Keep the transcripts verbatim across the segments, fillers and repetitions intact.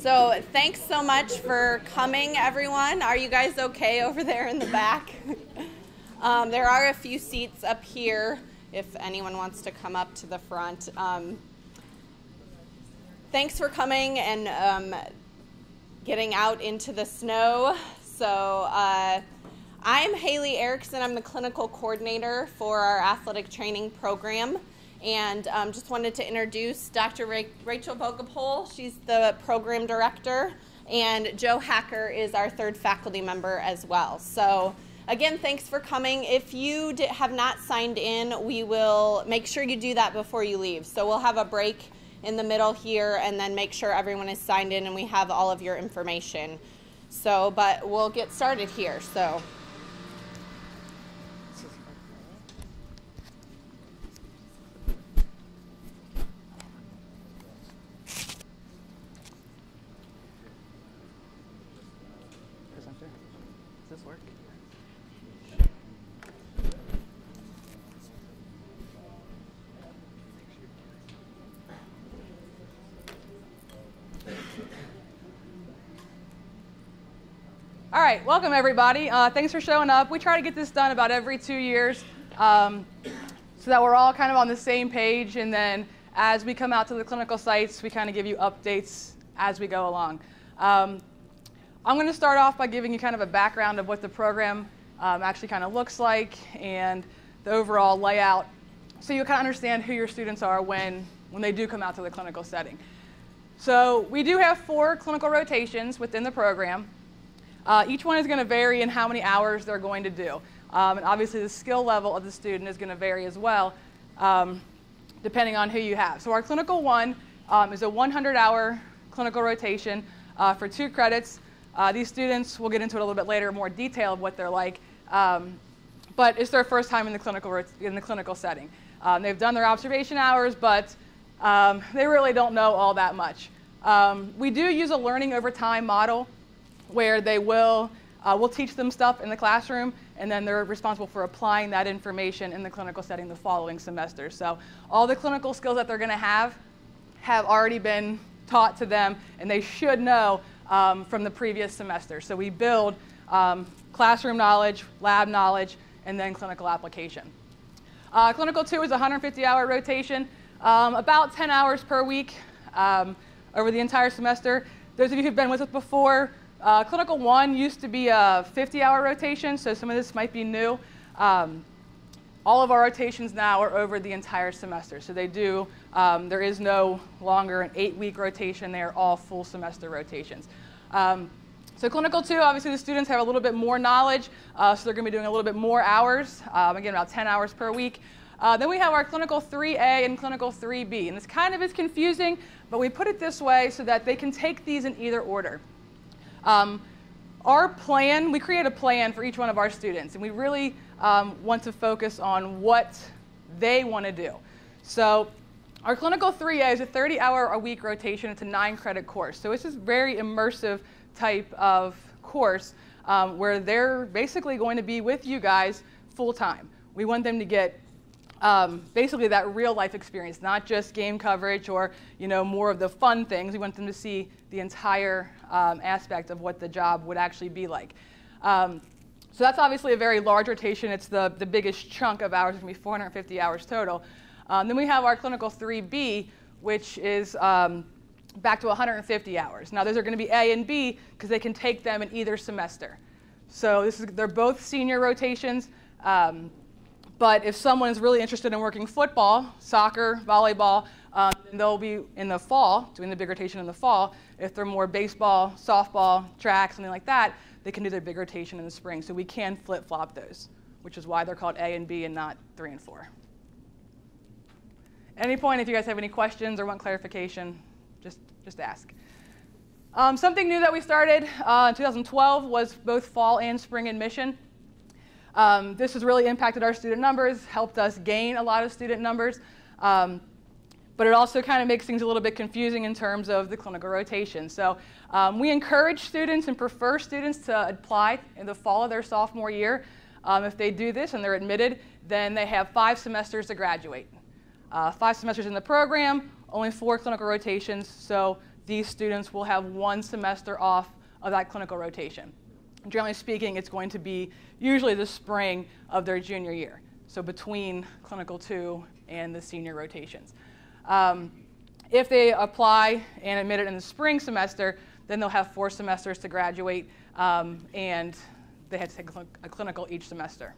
So thanks so much for coming, everyone. Are you guys okay over there in the back? um, there are a few seats up here if anyone wants to come up to the front. Um, thanks for coming and um, getting out into the snow. So uh, I'm Haley Erickson. I'm the clinical coordinator for our athletic training program. And um, just wanted to introduce Doctor Ra Rachel Vogopol. She's the program director, and Joe Hacker is our third faculty member as well. So again, thanks for coming. If you did, have not signed in, we will make sure you do that before you leave. So we'll have a break in the middle here and then make sure everyone is signed in and we have all of your information. So, but we'll get started here. So. Does this work? All right, welcome everybody. Uh, thanks for showing up. We try to get this done about every two years um, so that we're all kind of on the same page, and then as we come out to the clinical sites, we kind of give you updates as we go along. Um, I'm going to start off by giving you kind of a background of what the program um, actually kind of looks like and the overall layout, so you kind of understand who your students are when, when they do come out to the clinical setting. So we do have four clinical rotations within the program. Uh, each one is going to vary in how many hours they're going to do. Um, and obviously the skill level of the student is going to vary as well, um, depending on who you have. So our clinical one um, is a one hundred hour clinical rotation uh, for two credits. Uh, these students, we'll get into it a little bit later, more detail of what they're like, um, but it's their first time in the clinical, in the clinical setting. Um, they've done their observation hours, but um, they really don't know all that much. Um, we do use a learning over time model where they will, uh, we'll teach them stuff in the classroom, and then they're responsible for applying that information in the clinical setting the following semester. So all the clinical skills that they're going to have have already been taught to them, and they should know Um, from the previous semester. So we build um, classroom knowledge, lab knowledge, and then clinical application. Uh, clinical two is a one hundred fifty hour rotation, um, about ten hours per week um, over the entire semester. Those of you who've been with us before, uh, clinical one used to be a fifty hour rotation, so some of this might be new. Um, all of our rotations now are over the entire semester. So they do, um, there is no longer an eight week rotation. They are all full semester rotations. Um, so clinical two, obviously the students have a little bit more knowledge, uh, so they're gonna be doing a little bit more hours, um, again about ten hours per week. Uh, then we have our clinical three A and clinical three B, and this kind of is confusing, but we put it this way so that they can take these in either order. Um, Our plan, we create a plan for each one of our students, and we really um, want to focus on what they want to do. So our clinical three A is a thirty hour a week rotation. It's a nine credit course. So it's this very immersive type of course um, where they're basically going to be with you guys full time. We want them to get um, basically that real life experience, not just game coverage or you know more of the fun things. We want them to see the entire um, aspect of what the job would actually be like. Um, so that's obviously a very large rotation. It's the, the biggest chunk of hours. It's going to be four hundred fifty hours total. Um, then we have our clinical three B, which is um, back to one hundred fifty hours. Now those are going to be A and B because they can take them in either semester. So this is, they're both senior rotations. Um, But if someone is really interested in working football, soccer, volleyball, um, then they'll be in the fall, doing the big rotation in the fall. If they're more baseball, softball, track, something like that, they can do their big rotation in the spring. So we can flip-flop those, which is why they're called A and B and not three and four. At any point, if you guys have any questions or want clarification, just, just ask. Um, something new that we started uh, in two thousand twelve was both fall and spring admission. Um, this has really impacted our student numbers, helped us gain a lot of student numbers, um, but it also kind of makes things a little bit confusing in terms of the clinical rotation. So um, we encourage students and prefer students to apply in the fall of their sophomore year. Um, if they do this and they're admitted, then they have five semesters to graduate. Uh, five semesters in the program, only four clinical rotations, so these students will have one semester off of that clinical rotation. Generally speaking, it's going to be usually the spring of their junior year, so between clinical two and the senior rotations. Um, if they apply and admit it in the spring semester, then they'll have four semesters to graduate, um, and they have to take a clinical each semester.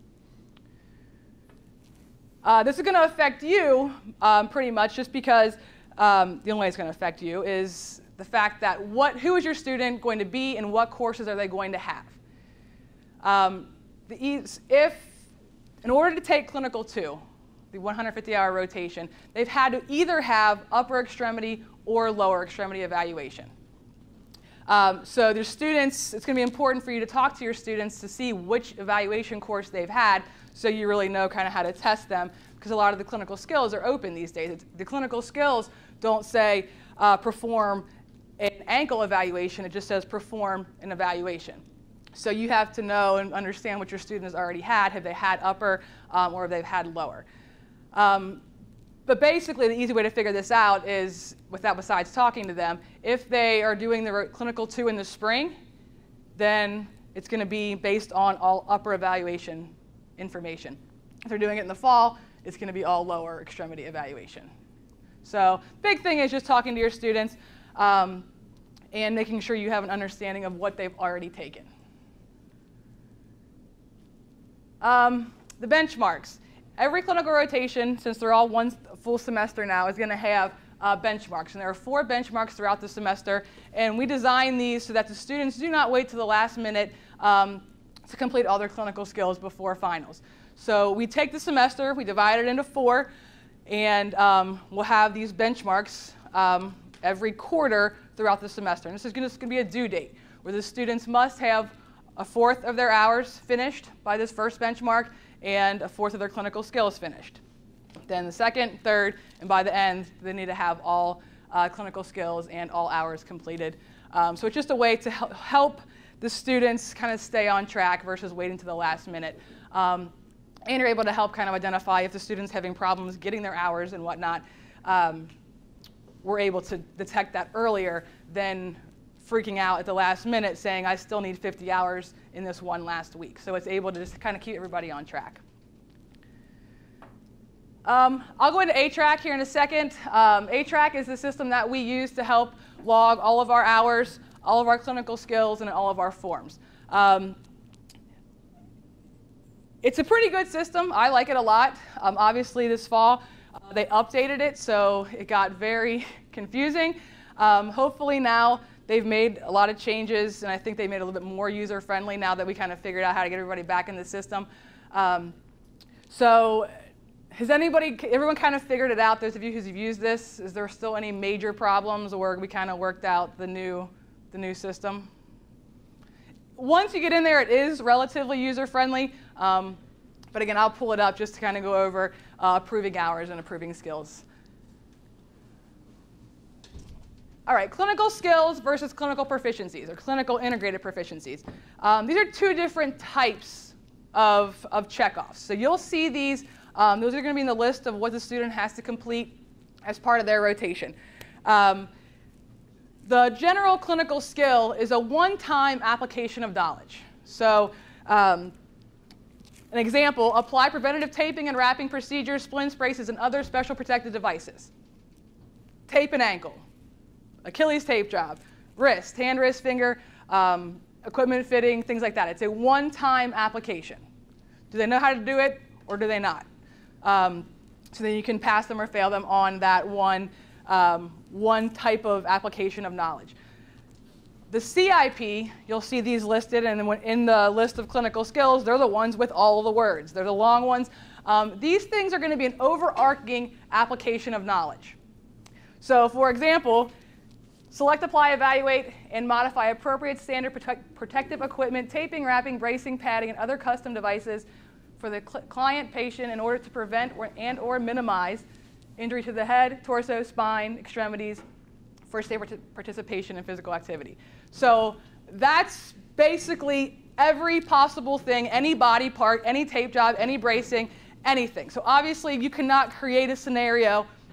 Uh, this is going to affect you um, pretty much just because um, the only way it's going to affect you is the fact that what, who is your student going to be and what courses are they going to have. Um, the, if, in order to take clinical two, the one hundred fifty hour rotation, they've had to either have upper extremity or lower extremity evaluation. Um, so their students, it's going to be important for you to talk to your students to see which evaluation course they've had so you really know kind of how to test them, because a lot of the clinical skills are open these days. It's, the clinical skills don't say uh, perform an ankle evaluation, it just says perform an evaluation. So you have to know and understand what your student has already had. Have they had upper um, or have they had lower? Um, But basically, the easy way to figure this out is, without besides talking to them, if they are doing the clinical two in the spring, then it's going to be based on all upper evaluation information. If they're doing it in the fall, it's going to be all lower extremity evaluation. So big thing is just talking to your students um, and making sure you have an understanding of what they've already taken. Um, the benchmarks. Every clinical rotation, since they're all one full semester now, is going to have uh, benchmarks. And there are four benchmarks throughout the semester. And we design these so that the students do not wait to the last minute um, to complete all their clinical skills before finals. So we take the semester, we divide it into four, and um, we'll have these benchmarks um, every quarter throughout the semester. And this is going to be a due date, where the students must have a fourth of their hours finished by this first benchmark, and a fourth of their clinical skills finished. Then the second, third, and by the end, they need to have all uh, clinical skills and all hours completed. Um, so it's just a way to help the students kind of stay on track versus waiting to the last minute. Um, and you're able to help kind of identify if the student's having problems getting their hours and whatnot. Um, we're able to detect that earlier than freaking out at the last minute saying, I still need fifty hours in this one last week. So it's able to just kind of keep everybody on track. Um, I'll go into A TRAC here in a second. Um, A TRAC is the system that we use to help log all of our hours, all of our clinical skills, and all of our forms. Um, it's a pretty good system. I like it a lot. Um, obviously, this fall, uh, they updated it, so it got very confusing. Um, hopefully now, they've made a lot of changes, and I think they made it a little bit more user-friendly now that we kind of figured out how to get everybody back in the system. Um, so has anybody, everyone kind of figured it out, those of you who've used this? Is there still any major problems, or we kind of worked out the new, the new system? Once you get in there, it is relatively user-friendly. Um, but again, I'll pull it up just to kind of go over uh, approving hours and approving skills. All right, clinical skills versus clinical proficiencies, or clinical integrated proficiencies. Um, these are two different types of, of checkoffs. So you'll see these. Um, those are going to be in the list of what the student has to complete as part of their rotation. Um, the general clinical skill is a one-time application of knowledge. So um, an example, apply preventative taping and wrapping procedures, splints, braces, and other special protective devices. Tape an ankle. Achilles tape job, wrist, hand, wrist, finger, um, equipment fitting, things like that. It's a one-time application. Do they know how to do it, or do they not? Um, so then you can pass them or fail them on that one, um, one type of application of knowledge. The C I P, you'll see these listed, and then when in the list of clinical skills, they're the ones with all the words. They're the long ones. Um, these things are going to be an overarching application of knowledge. So for example, select, apply, evaluate, and modify appropriate standard protect protective equipment, taping, wrapping, bracing, padding, and other custom devices for the cl client patient in order to prevent or, and or minimize injury to the head, torso, spine, extremities for safe participation in physical activity. So that's basically every possible thing, any body part, any tape job, any bracing, anything. So obviously you cannot create a scenario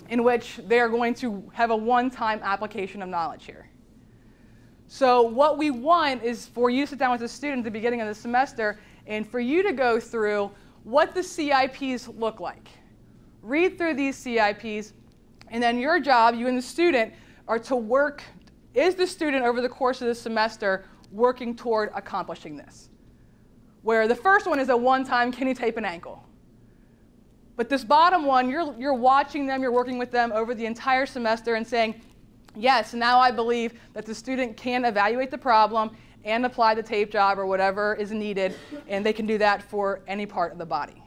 in which they are going to have a one-time application of knowledge here. So what we want is for you to sit down with the student at the beginning of the semester and for you to go through what the C I Ps look like. Read through these C I Ps, and then your job, you and the student, are to work, is the student over the course of the semester working toward accomplishing this? Where the first one is a one-time, can you tape an ankle? But this bottom one, you're, you're watching them, you're working with them over the entire semester and saying, yes, now I believe that the student can evaluate the problem and apply the tape job or whatever is needed, and they can do that for any part of the body.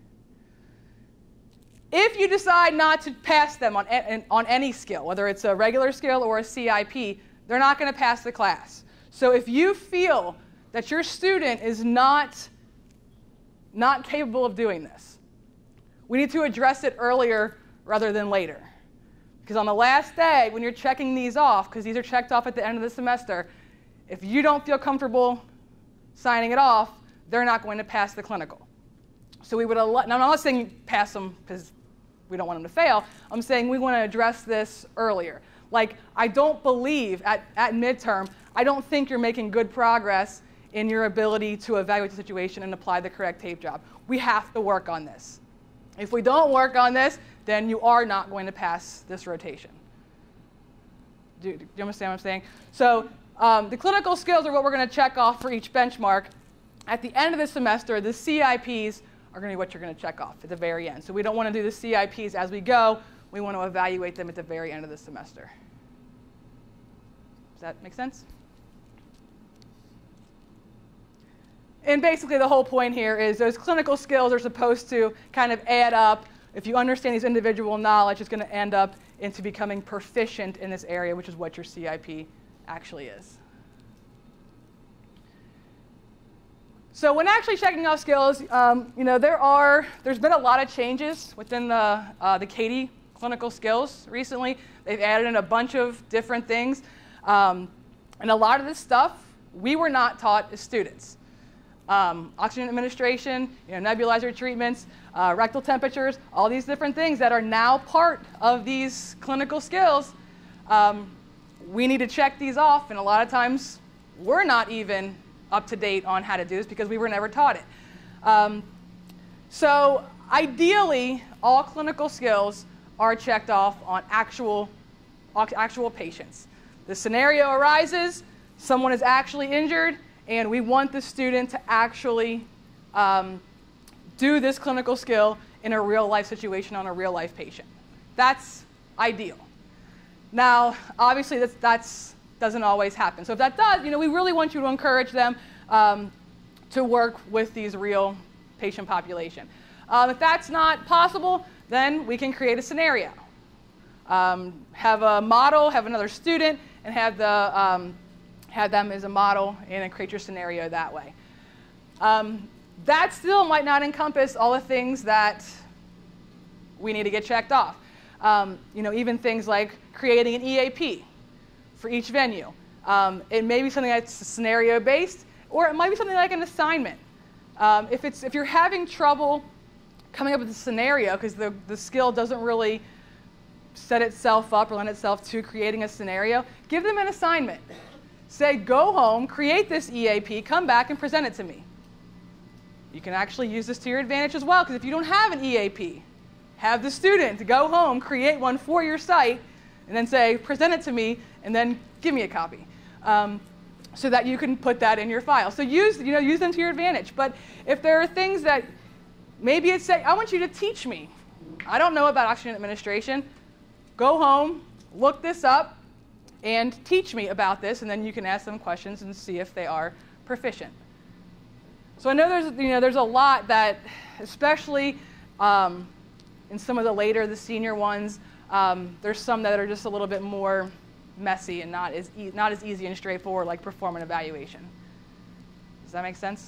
If you decide not to pass them on, on any skill, whether it's a regular skill or a C I P, they're not going to pass the class. So if you feel that your student is not, not capable of doing this, we need to address it earlier rather than later. Because on the last day, when you're checking these off, because these are checked off at the end of the semester, if you don't feel comfortable signing it off, they're not going to pass the clinical. So we would, now I'm not saying pass them because we don't want them to fail. I'm saying we want to address this earlier. Like, I don't believe at, at midterm, I don't think you're making good progress in your ability to evaluate the situation and apply the correct tape job. We have to work on this. If we don't work on this, then you are not going to pass this rotation. Do, do you understand what I'm saying? So um, the clinical skills are what we're going to check off for each benchmark. At the end of the semester, the C I Ps are going to be what you're going to check off at the very end. So we don't want to do the C I Ps as we go. We want to evaluate them at the very end of the semester. Does that make sense? And basically the whole point here is those clinical skills are supposed to kind of add up. If you understand these individual knowledge, it's going to end up into becoming proficient in this area, which is what your C I P actually is. So when actually checking off skills, um, you know, there are, there's been a lot of changes within the, uh, the CATIE clinical skills recently. They've added in a bunch of different things. Um, and a lot of this stuff we were not taught as students. Um, oxygen administration, you know, nebulizer treatments, uh, rectal temperatures, all these different things that are now part of these clinical skills. Um, we need to check these off, and a lot of times we're not even up to date on how to do this because we were never taught it. Um, so ideally, all clinical skills are checked off on actual, actual patients. The scenario arises, someone is actually injured, and we want the student to actually um, do this clinical skill in a real life situation on a real life patient. That's ideal. Now, obviously, that's, that's doesn't always happen. So if that does, you know, we really want you to encourage them um, to work with these real patient population. Um, if that's not possible, then we can create a scenario. Um, have a model, have another student, and have the um, have them as a model and then create your scenario that way. Um, that still might not encompass all the things that we need to get checked off. Um, you know, even things like creating an E A P for each venue. Um, it may be something that's scenario-based, or it might be something like an assignment. Um, if, it's, if you're having trouble coming up with a scenario because the, the skill doesn't really set itself up or lend itself to creating a scenario, give them an assignment. Say, go home, create this E A P, come back and present it to me. You can actually use this to your advantage as well, because if you don't have an E A P, have the student go home, create one for your site, and then say, present it to me, and then give me a copy, um, so that you can put that in your file. So use, you know, use them to your advantage. But if there are things that, maybe it's say, I want you to teach me. I don't know about oxygen administration. Go home, look this up, and teach me about this, and then you can ask them questions and see if they are proficient. So I know there's, you know, there's a lot that, especially um, in some of the later, the senior ones, um, there's some that are just a little bit more messy and not as, e not as easy and straightforward, like perform an evaluation. Does that make sense?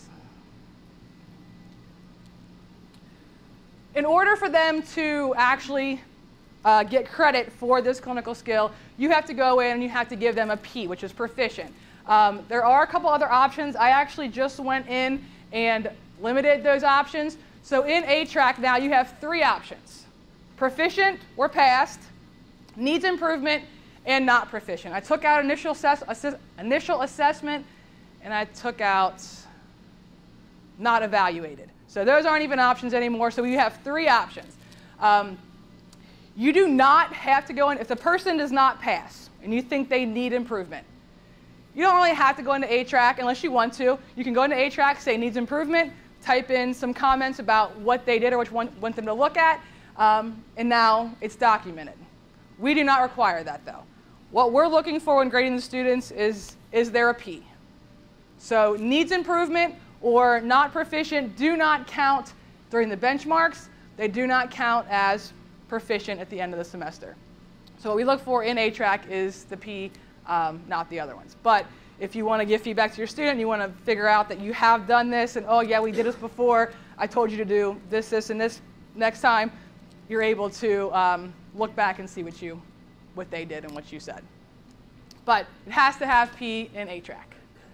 In order for them to actually Uh, get credit for this clinical skill, you have to go in and you have to give them a P, which is proficient. Um, there are a couple other options. I actually just went in and limited those options. So in A TRAC now you have three options. proficient or passed, needs improvement, and not proficient. I took out initial, assess assess initial assessment, and I took out not evaluated. So those aren't even options anymore, so we have three options. Um, you do not have to go in, if the person does not pass and you think they need improvement, you don't really have to go into A TRAC unless you want to. You can go into A TRAC, say needs improvement, type in some comments about what they did or what you want, want them to look at, um, and now it's documented. We do not require that though. What we're looking for when grading the students is, is there a P? So needs improvement or not proficient do not count during the benchmarks. They do not count as proficient at the end of the semester. So what we look for in A TRAC is the P, um, not the other ones. But if you want to give feedback to your student, you want to figure out that you have done this and, oh yeah, we did this before, I told you to do this, this, and this next time, you're able to um, look back and see what, you, what they did and what you said. But it has to have P in A TRAC.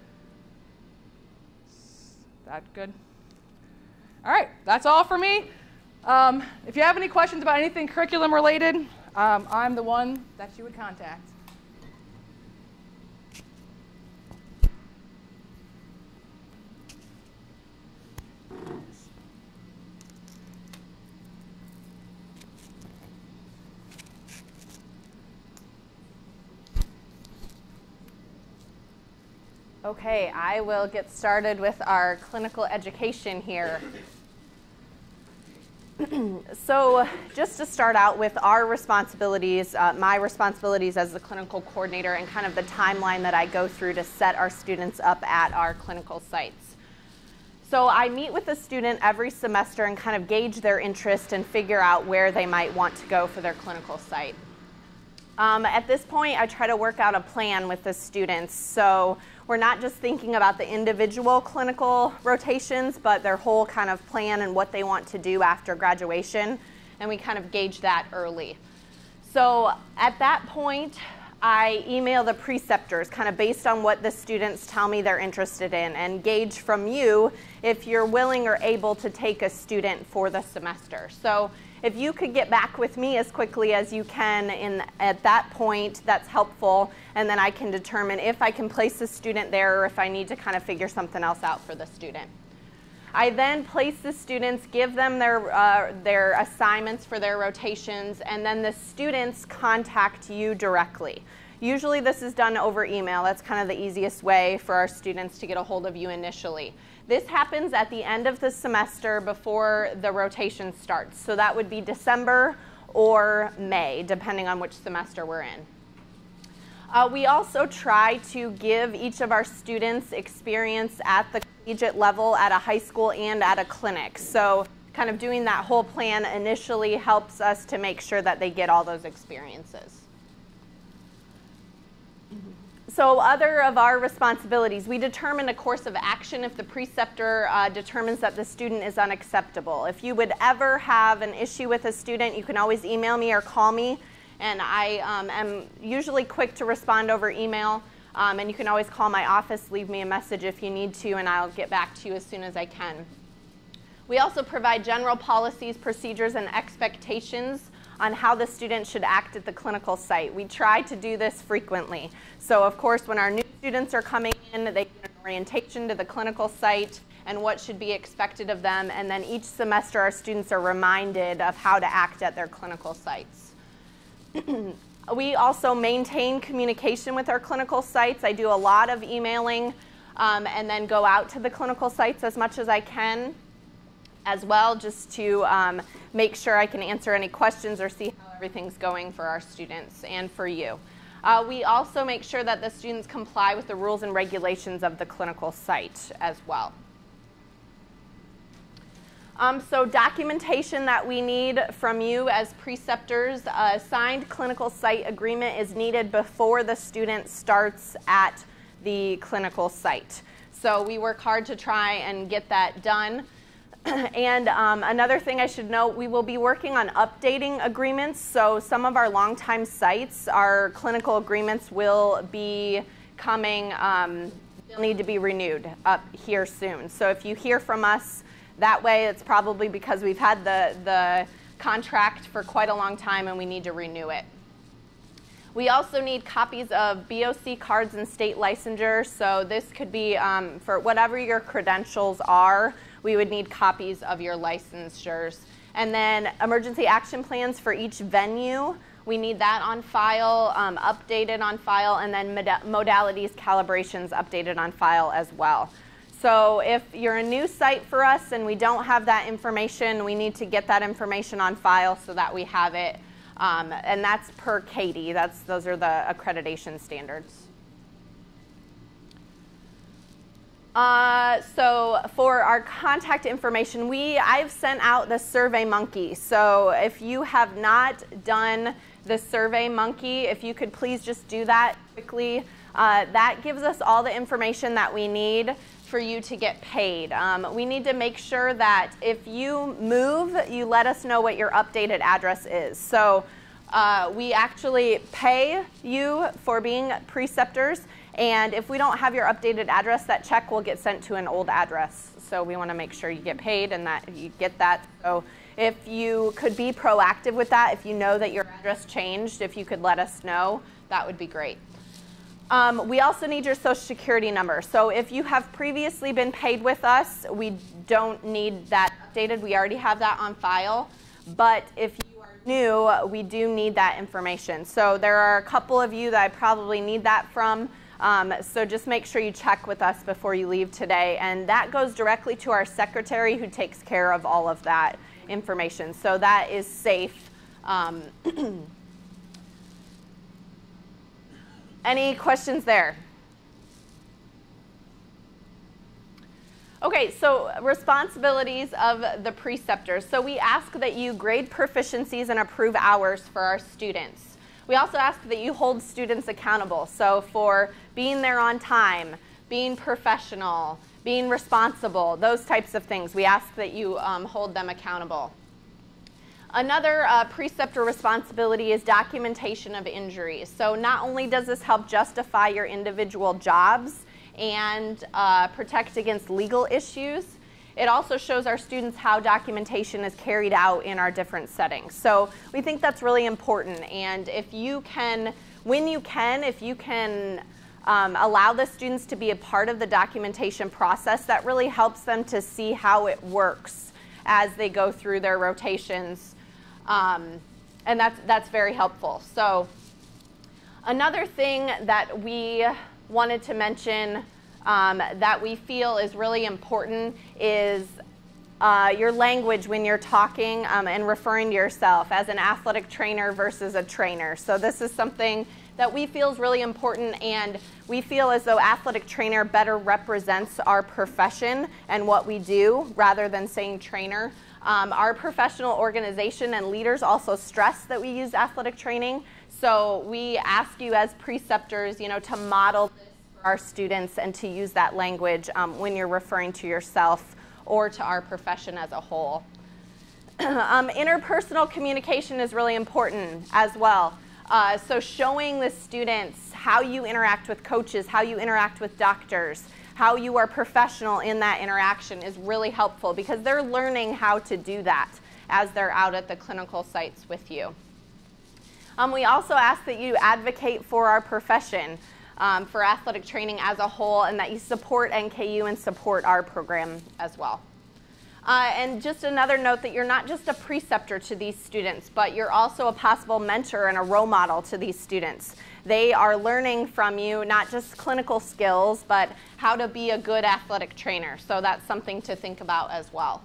Is that good? All right, that's all for me. Um, if you have any questions about anything curriculum related, um, I'm the one that you would contact. Okay, I will get started with our clinical education here. So just to start out with our responsibilities, uh, my responsibilities as the clinical coordinator and kind of the timeline that I go through to set our students up at our clinical sites. So I meet with a student every semester and kind of gauge their interest and figure out where they might want to go for their clinical site. Um, at this point, I try to work out a plan with the students. So we're not just thinking about the individual clinical rotations, but their whole kind of plan and what they want to do after graduation. And we kind of gauge that early. So at that point, I email the preceptors kind of based on what the students tell me they're interested in and gauge from you if you're willing or able to take a student for the semester. So if you could get back with me as quickly as you can in, at that point, that's helpful, and then I can determine if I can place the student there or if I need to kind of figure something else out for the student. I then place the students, give them their, uh, their assignments for their rotations, and then the students contact you directly. Usually this is done over email. That's kind of the easiest way for our students to get a hold of you initially. This happens at the end of the semester before the rotation starts. So that would be December or May, depending on which semester we're in. Uh, we also try to give each of our students experience at the collegiate level at a high school and at a clinic. So kind of doing that whole plan initially helps us to make sure that they get all those experiences. So other of our responsibilities, we determine a course of action if the preceptor uh, determines that the student is unacceptable. If you would ever have an issue with a student, you can always email me or call me, and I um, am usually quick to respond over email, um, and you can always call my office, leave me a message if you need to, and I'll get back to you as soon as I can. We also provide general policies, procedures, and expectations on how the student should act at the clinical site. We try to do this frequently. So of course, when our new students are coming in, they get an orientation to the clinical site and what should be expected of them. And then each semester, our students are reminded of how to act at their clinical sites. We also maintain communication with our clinical sites. I do a lot of emailing um, and then go out to the clinical sites as much as I can as well, just to um, make sure I can answer any questions or see how everything's going for our students and for you. Uh, we also make sure that the students comply with the rules and regulations of the clinical site as well. Um, so documentation that we need from you as preceptors, a signed clinical site agreement is needed before the student starts at the clinical site. So we work hard to try and get that done. And um, another thing I should note, we will be working on updating agreements. So some of our longtime sites, our clinical agreements will be coming, um, they'll need to be renewed up here soon. So if you hear from us that way, it's probably because we've had the, the contract for quite a long time and we need to renew it. We also need copies of B O C cards and state licensure. So this could be um, for whatever your credentials are, we would need copies of your licensures. And then emergency action plans for each venue. We need that on file, um, updated on file, and then mod modalities calibrations updated on file as well. So if you're a new site for us and we don't have that information, we need to get that information on file so that we have it. Um, and that's per C A T I. That's, those are the accreditation standards. Uh, so for our contact information, we, I've sent out the SurveyMonkey. So if you have not done the SurveyMonkey, if you could please just do that quickly. Uh, that gives us all the information that we need for you to get paid. Um, we need to make sure that if you move, you let us know what your updated address is. So uh, we actually pay you for being preceptors, and if we don't have your updated address, that check will get sent to an old address. So we want to make sure you get paid and that you get that. So if you could be proactive with that, if you know that your address changed, if you could let us know, that would be great. Um, we also need your social security number. So if you have previously been paid with us, we don't need that updated. We already have that on file. But if you are new, we do need that information. So there are a couple of you that I probably need that from. Um, so just make sure you check with us before you leave today. And that goes directly to our secretary who takes care of all of that information. So that is safe. Um, Any questions there? Okay, so responsibilities of the preceptors. So we ask that you grade proficiencies and approve hours for our students. We also ask that you hold students accountable. So for being there on time, being professional, being responsible, those types of things, we ask that you um, hold them accountable. Another uh, preceptor responsibility is documentation of injuries. So not only does this help justify your individual jobs and uh, protect against legal issues, it also shows our students how documentation is carried out in our different settings. So we think that's really important. And if you can, when you can, if you can um, allow the students to be a part of the documentation process, that really helps them to see how it works as they go through their rotations. Um, and that's, that's very helpful. So another thing that we wanted to mention um, that we feel is really important is uh, your language when you're talking um, and referring to yourself as an athletic trainer versus a trainer. So this is something that we feel is really important, and we feel as though athletic trainer better represents our profession and what we do rather than saying trainer. Um, our professional organization and leaders also stress that we use athletic training. So we ask you as preceptors, you know, to model this for our students and to use that language um, when you're referring to yourself or to our profession as a whole. um, interpersonal communication is really important as well. Uh, so showing the students how you interact with coaches, how you interact with doctors, how you are professional in that interaction is really helpful because they're learning how to do that as they're out at the clinical sites with you. Um, we also ask that you advocate for our profession, um, for athletic training as a whole, and that you support N K U and support our program as well. Uh, and just another note that you're not just a preceptor to these students, but you're also a possible mentor and a role model to these students. They are learning from you not just clinical skills, but how to be a good athletic trainer. So that's something to think about as well.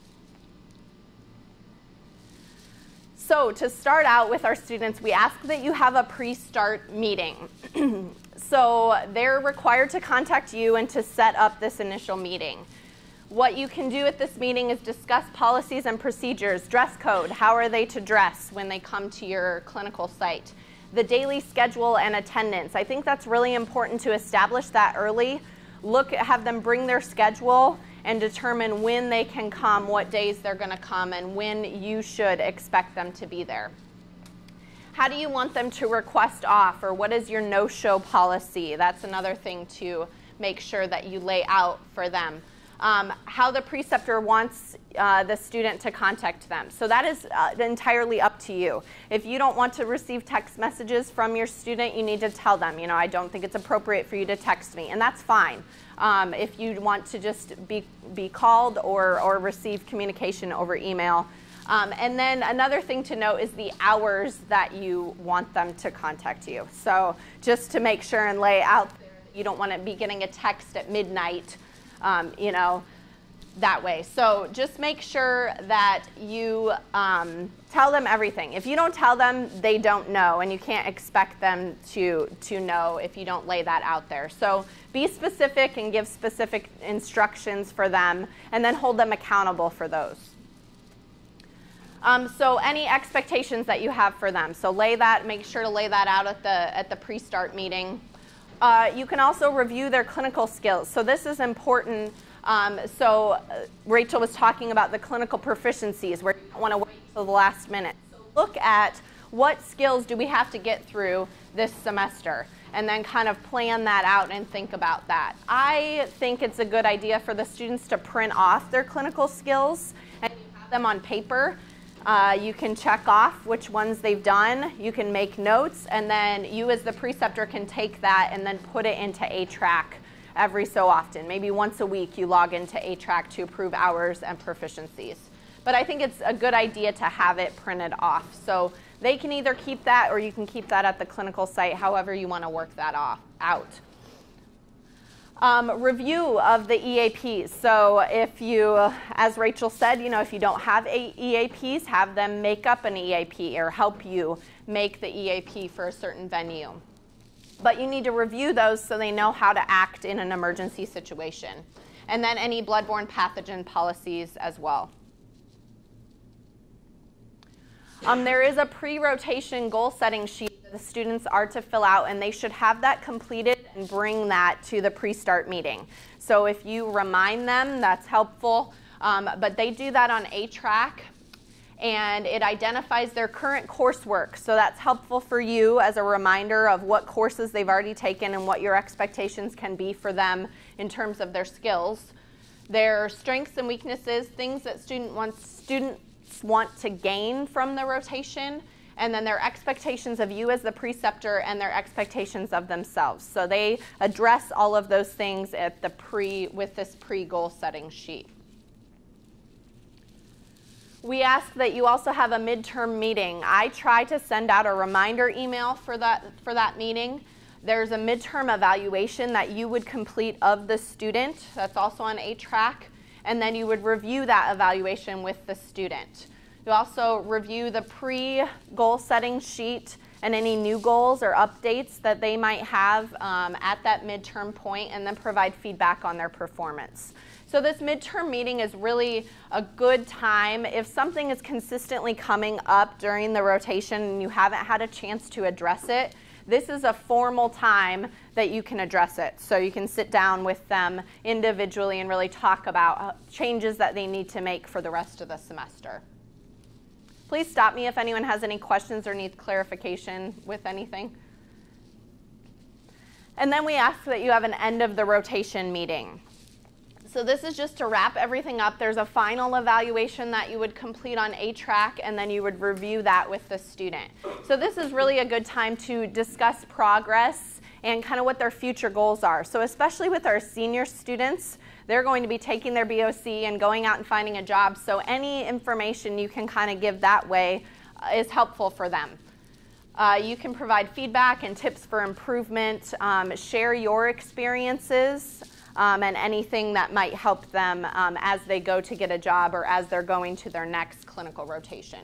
So to start out with our students, we ask that you have a pre-start meeting. So they're required to contact you and to set up this initial meeting. What you can do at this meeting is discuss policies and procedures, dress code, how are they to dress when they come to your clinical site, the daily schedule and attendance. I think that's really important to establish that early. Look, have them bring their schedule and determine when they can come, what days they're going to come, and when you should expect them to be there. How do you want them to request off, or what is your no-show policy? That's another thing to make sure that you lay out for them. Um, how the preceptor wants uh, the student to contact them. So that is uh, entirely up to you. If you don't want to receive text messages from your student, you need to tell them, you know, I don't think it's appropriate for you to text me, and that's fine. Um, if you want to just be, be called or, or receive communication over email. Um, and then another thing to note is the hours that you want them to contact you. So just to make sure and lay out there, you don't want to be getting a text at midnight, um, you know, that way. So just make sure that you um, tell them everything. If you don't tell them, they don't know, and you can't expect them to, to know if you don't lay that out there. So be specific and give specific instructions for them, and then hold them accountable for those. Um, so any expectations that you have for them. So lay that, make sure to lay that out at the, at the pre-start meeting. Uh, you can also review their clinical skills. So this is important. Um, so uh, Rachel was talking about the clinical proficiencies where you don't want to wait until the last minute. So look at what skills do we have to get through this semester, and then kind of plan that out and think about that. I think it's a good idea for the students to print off their clinical skills and have them on paper. Uh, you can check off which ones they've done. You can make notes, and then you as the preceptor can take that and then put it into A TRAC every so often. Maybe once a week you log into A TRAC to approve hours and proficiencies. But I think it's a good idea to have it printed off. So they can either keep that, or you can keep that at the clinical site, however you want to work that off, out. Um, review of the E A Ps. So if you, as Rachel said, you know, if you don't have a E A Ps, have them make up an E A P or help you make the E A P for a certain venue. But you need to review those so they know how to act in an emergency situation. And then any bloodborne pathogen policies as well. Um, there is a pre-rotation goal setting sheet that the students are to fill out, and they should have that completed and bring that to the pre-start meeting. So if you remind them, that's helpful. Um, but they do that on A TRAC, and it identifies their current coursework. So that's helpful for you as a reminder of what courses they've already taken and what your expectations can be for them in terms of their skills. Their strengths and weaknesses, things that student wants, students want to gain from the rotation, and then their expectations of you as the preceptor and their expectations of themselves. So they address all of those things at the pre, with this pre-goal setting sheet. We ask that you also have a midterm meeting. I try to send out a reminder email for that, for that meeting. There's a midterm evaluation that you would complete of the student. That's also on A TRAC. And then you would review that evaluation with the student. You also review the pre-goal setting sheet and any new goals or updates that they might have um, at that midterm point, and then provide feedback on their performance. So this midterm meeting is really a good time. If something is consistently coming up during the rotation and you haven't had a chance to address it, this is a formal time that you can address it. So you can sit down with them individually and really talk about changes that they need to make for the rest of the semester. Please stop me if anyone has any questions or needs clarification with anything. And then we ask that you have an end of the rotation meeting. So this is just to wrap everything up. There's a final evaluation that you would complete on A TRAC, and then you would review that with the student. So this is really a good time to discuss progress and kind of what their future goals are. So especially with our senior students, they're going to be taking their B O C and going out and finding a job. So any information you can kind of give that way uh, is helpful for them. Uh, you can provide feedback and tips for improvement, um, share your experiences, Um, and anything that might help them um, as they go to get a job or as they're going to their next clinical rotation.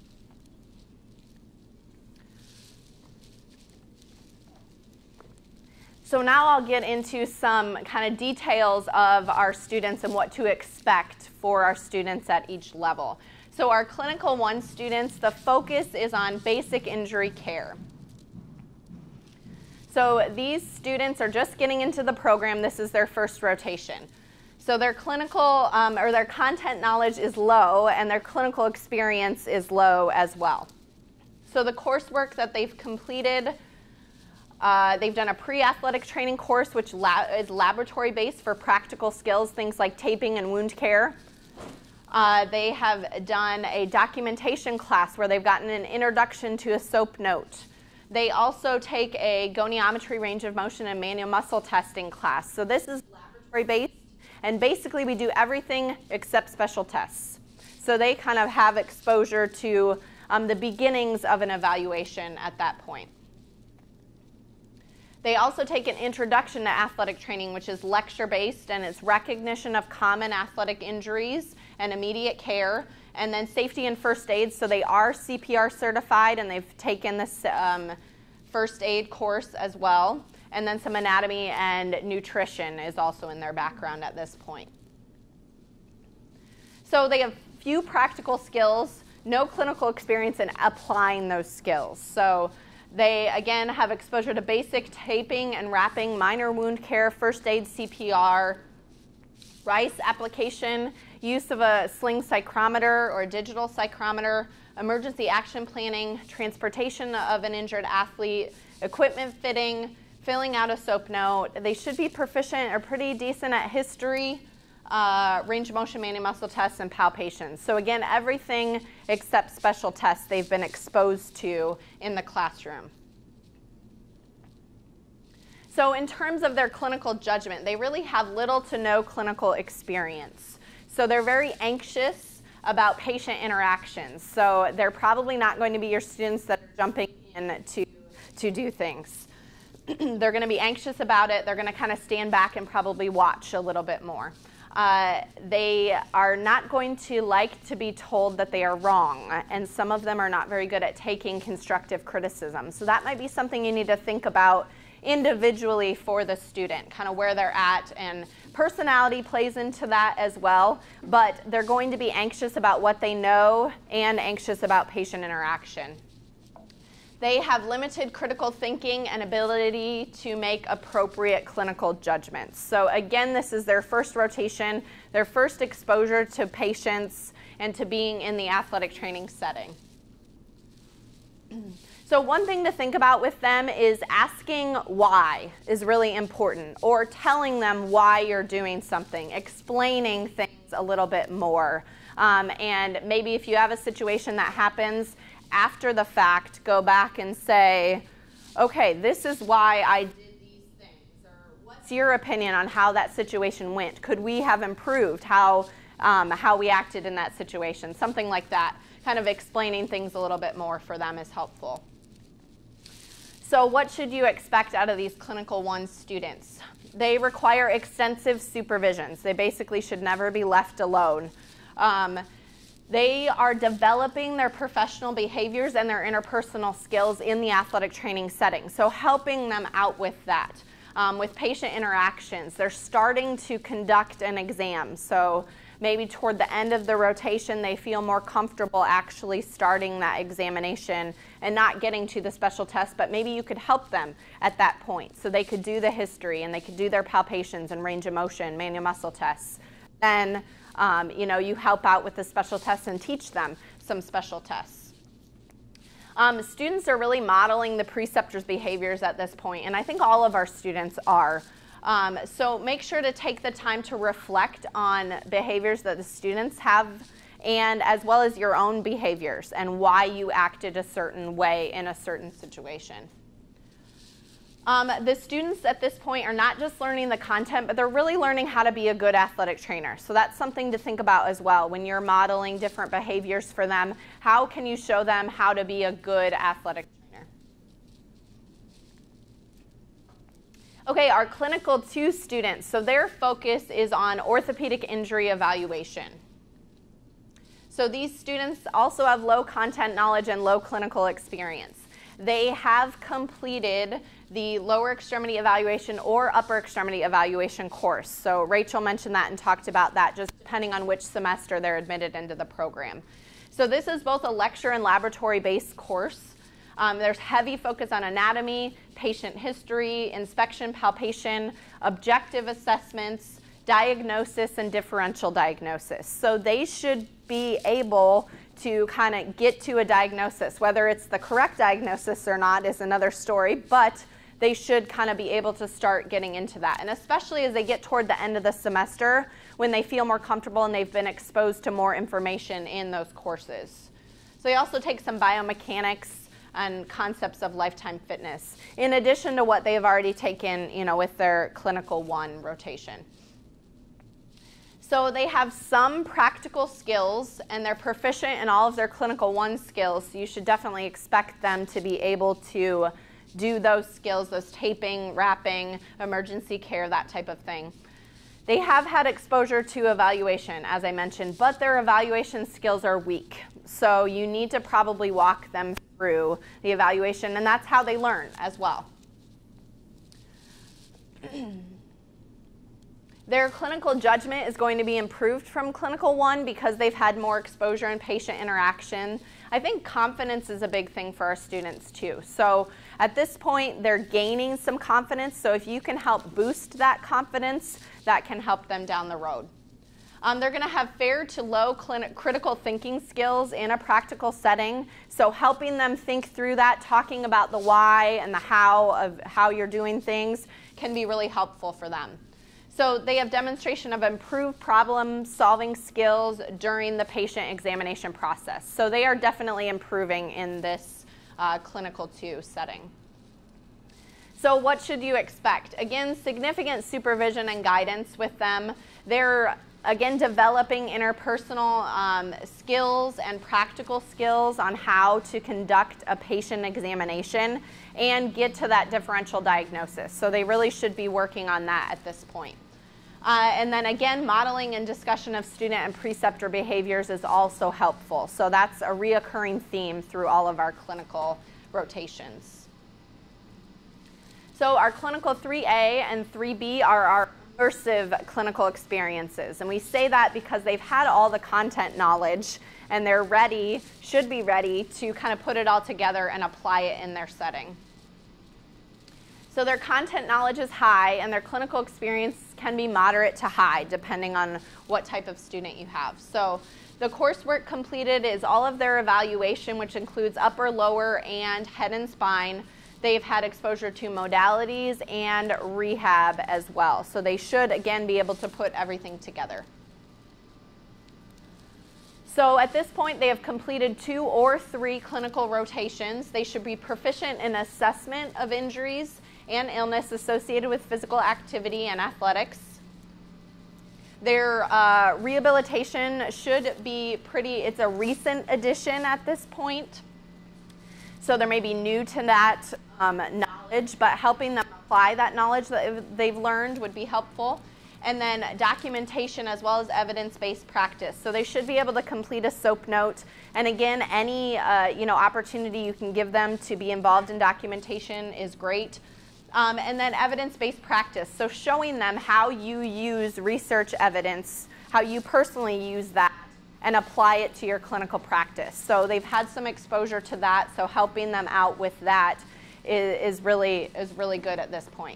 So now I'll get into some kind of details of our students and what to expect for our students at each level. So our Clinical one students, the focus is on basic injury care. So these students are just getting into the program. This is their first rotation. So their clinical um, or their content knowledge is low, and their clinical experience is low as well. So the coursework that they've completed, uh, they've done a pre-athletic training course, which la is laboratory-based for practical skills, things like taping and wound care. Uh, they have done a documentation class where they've gotten an introduction to a SOAP note. They also take a goniometry, range of motion, and manual muscle testing class. So this is laboratory-based, and basically we do everything except special tests. So they kind of have exposure to um, the beginnings of an evaluation at that point. They also take an introduction to athletic training, which is lecture-based, and it's recognition of common athletic injuries and immediate care, and then safety and first aid. So they are C P R certified, and they've taken this um, first aid course as well. And then some anatomy and nutrition is also in their background at this point. So they have few practical skills, no clinical experience in applying those skills. So they, again, have exposure to basic taping and wrapping, minor wound care, first aid, C P R, RICE application, use of a sling psychrometer or a digital psychrometer, emergency action planning, transportation of an injured athlete, equipment fitting, filling out a SOAP note. They should be proficient or pretty decent at history, uh, range of motion, manual muscle tests, and palpations. So again, everything except special tests they've been exposed to in the classroom. So in terms of their clinical judgment, they really have little to no clinical experience. So they're very anxious about patient interactions. So they're probably not going to be your students that are jumping in to, to do things. They're going to be anxious about it. They're going to kind of stand back and probably watch a little bit more. Uh, they are not going to like to be told that they are wrong, and some of them are not very good at taking constructive criticism. So that might be something you need to think about individually for the student, kind of where they're at, and personality plays into that as well, but they're going to be anxious about what they know and anxious about patient interaction. They have limited critical thinking and ability to make appropriate clinical judgments. So again, this is their first rotation, their first exposure to patients and to being in the athletic training setting. So one thing to think about with them is asking why is really important, or telling them why you're doing something, explaining things a little bit more. Um, and maybe if you have a situation that happens after the fact, go back and say, okay, this is why I did these things, or what's your opinion on how that situation went? Could we have improved how, um, how we acted in that situation? Something like that. Kind of explaining things a little bit more for them is helpful. So what should you expect out of these Clinical One students? They require extensive supervisions. They basically should never be left alone. Um, They are developing their professional behaviors and their interpersonal skills in the athletic training setting. So helping them out with that, um, with patient interactions. They're starting to conduct an exam. So maybe toward the end of the rotation, they feel more comfortable actually starting that examination and not getting to the special test, but maybe you could help them at that point. So they could do the history and they could do their palpations and range of motion, manual muscle tests. Then Um, you know, you help out with the special tests and teach them some special tests. Um, students are really modeling the preceptor's behaviors at this point, and I think all of our students are. Um, so make sure to take the time to reflect on behaviors that the students have, and as well as your own behaviors and why you acted a certain way in a certain situation. Um, the students at this point are not just learning the content, but they're really learning how to be a good athletic trainer. So that's something to think about as well when you're modeling different behaviors for them. How can you show them how to be a good athletic trainer? Okay, our Clinical Two students. So their focus is on orthopedic injury evaluation. So these students also have low content knowledge and low clinical experience. They have completed the lower extremity evaluation or upper extremity evaluation course. So Rachel mentioned that and talked about that, just depending on which semester they're admitted into the program. So this is both a lecture and laboratory-based course. Um, there's heavy focus on anatomy, patient history, inspection, palpation, objective assessments, diagnosis, and differential diagnosis. So they should be able to kind of get to a diagnosis. Whether it's the correct diagnosis or not is another story, but they should kind of be able to start getting into that. And especially as they get toward the end of the semester, when they feel more comfortable and they've been exposed to more information in those courses. So they also take some biomechanics and concepts of lifetime fitness, in addition to what they've already taken, you know, with their Clinical One rotation. So they have some practical skills, and they're proficient in all of their Clinical One skills, so you should definitely expect them to be able to do those skills, those taping, wrapping, emergency care, that type of thing. They have had exposure to evaluation, as I mentioned, but their evaluation skills are weak. So you need to probably walk them through the evaluation, and that's how they learn as well. Their clinical judgment is going to be improved from Clinical One because they've had more exposure and patient interaction. I think confidence is a big thing for our students too. So at this point, they're gaining some confidence. So if you can help boost that confidence, that can help them down the road. Um, they're going to have fair to low critical thinking skills in a practical setting. So helping them think through that, talking about the why and the how of how you're doing things can be really helpful for them. So they have demonstration of improved problem-solving skills during the patient examination process. So they are definitely improving in this uh, Clinical Two setting. So what should you expect? Again, significant supervision and guidance with them. They're, again, developing interpersonal um, skills and practical skills on how to conduct a patient examination and get to that differential diagnosis. So they really should be working on that at this point. Uh, and then again, modeling and discussion of student and preceptor behaviors is also helpful. So that's a reoccurring theme through all of our clinical rotations. So our Clinical three A and three B are our immersive clinical experiences. And we say that because they've had all the content knowledge and they're ready, should be ready, to kind of put it all together and apply it in their setting. So their content knowledge is high, and their clinical experience can be moderate to high, depending on what type of student you have. So the coursework completed is all of their evaluation, which includes upper, lower, and head and spine. They've had exposure to modalities and rehab as well. So they should, again, be able to put everything together. So at this point, they have completed two or three clinical rotations. They should be proficient in assessment of injuries and illness associated with physical activity and athletics. Their uh, rehabilitation should be pretty, it's a recent addition at this point. So they may be new to that um, knowledge, but helping them apply that knowledge that they've learned would be helpful. And then documentation as well as evidence-based practice. So they should be able to complete a SOAP note. And again, any uh, you know, opportunity you can give them to be involved in documentation is great. Um, and then evidence-based practice. So showing them how you use research evidence, how you personally use that, and apply it to your clinical practice. So they've had some exposure to that, so helping them out with that is, is, really, is really good at this point.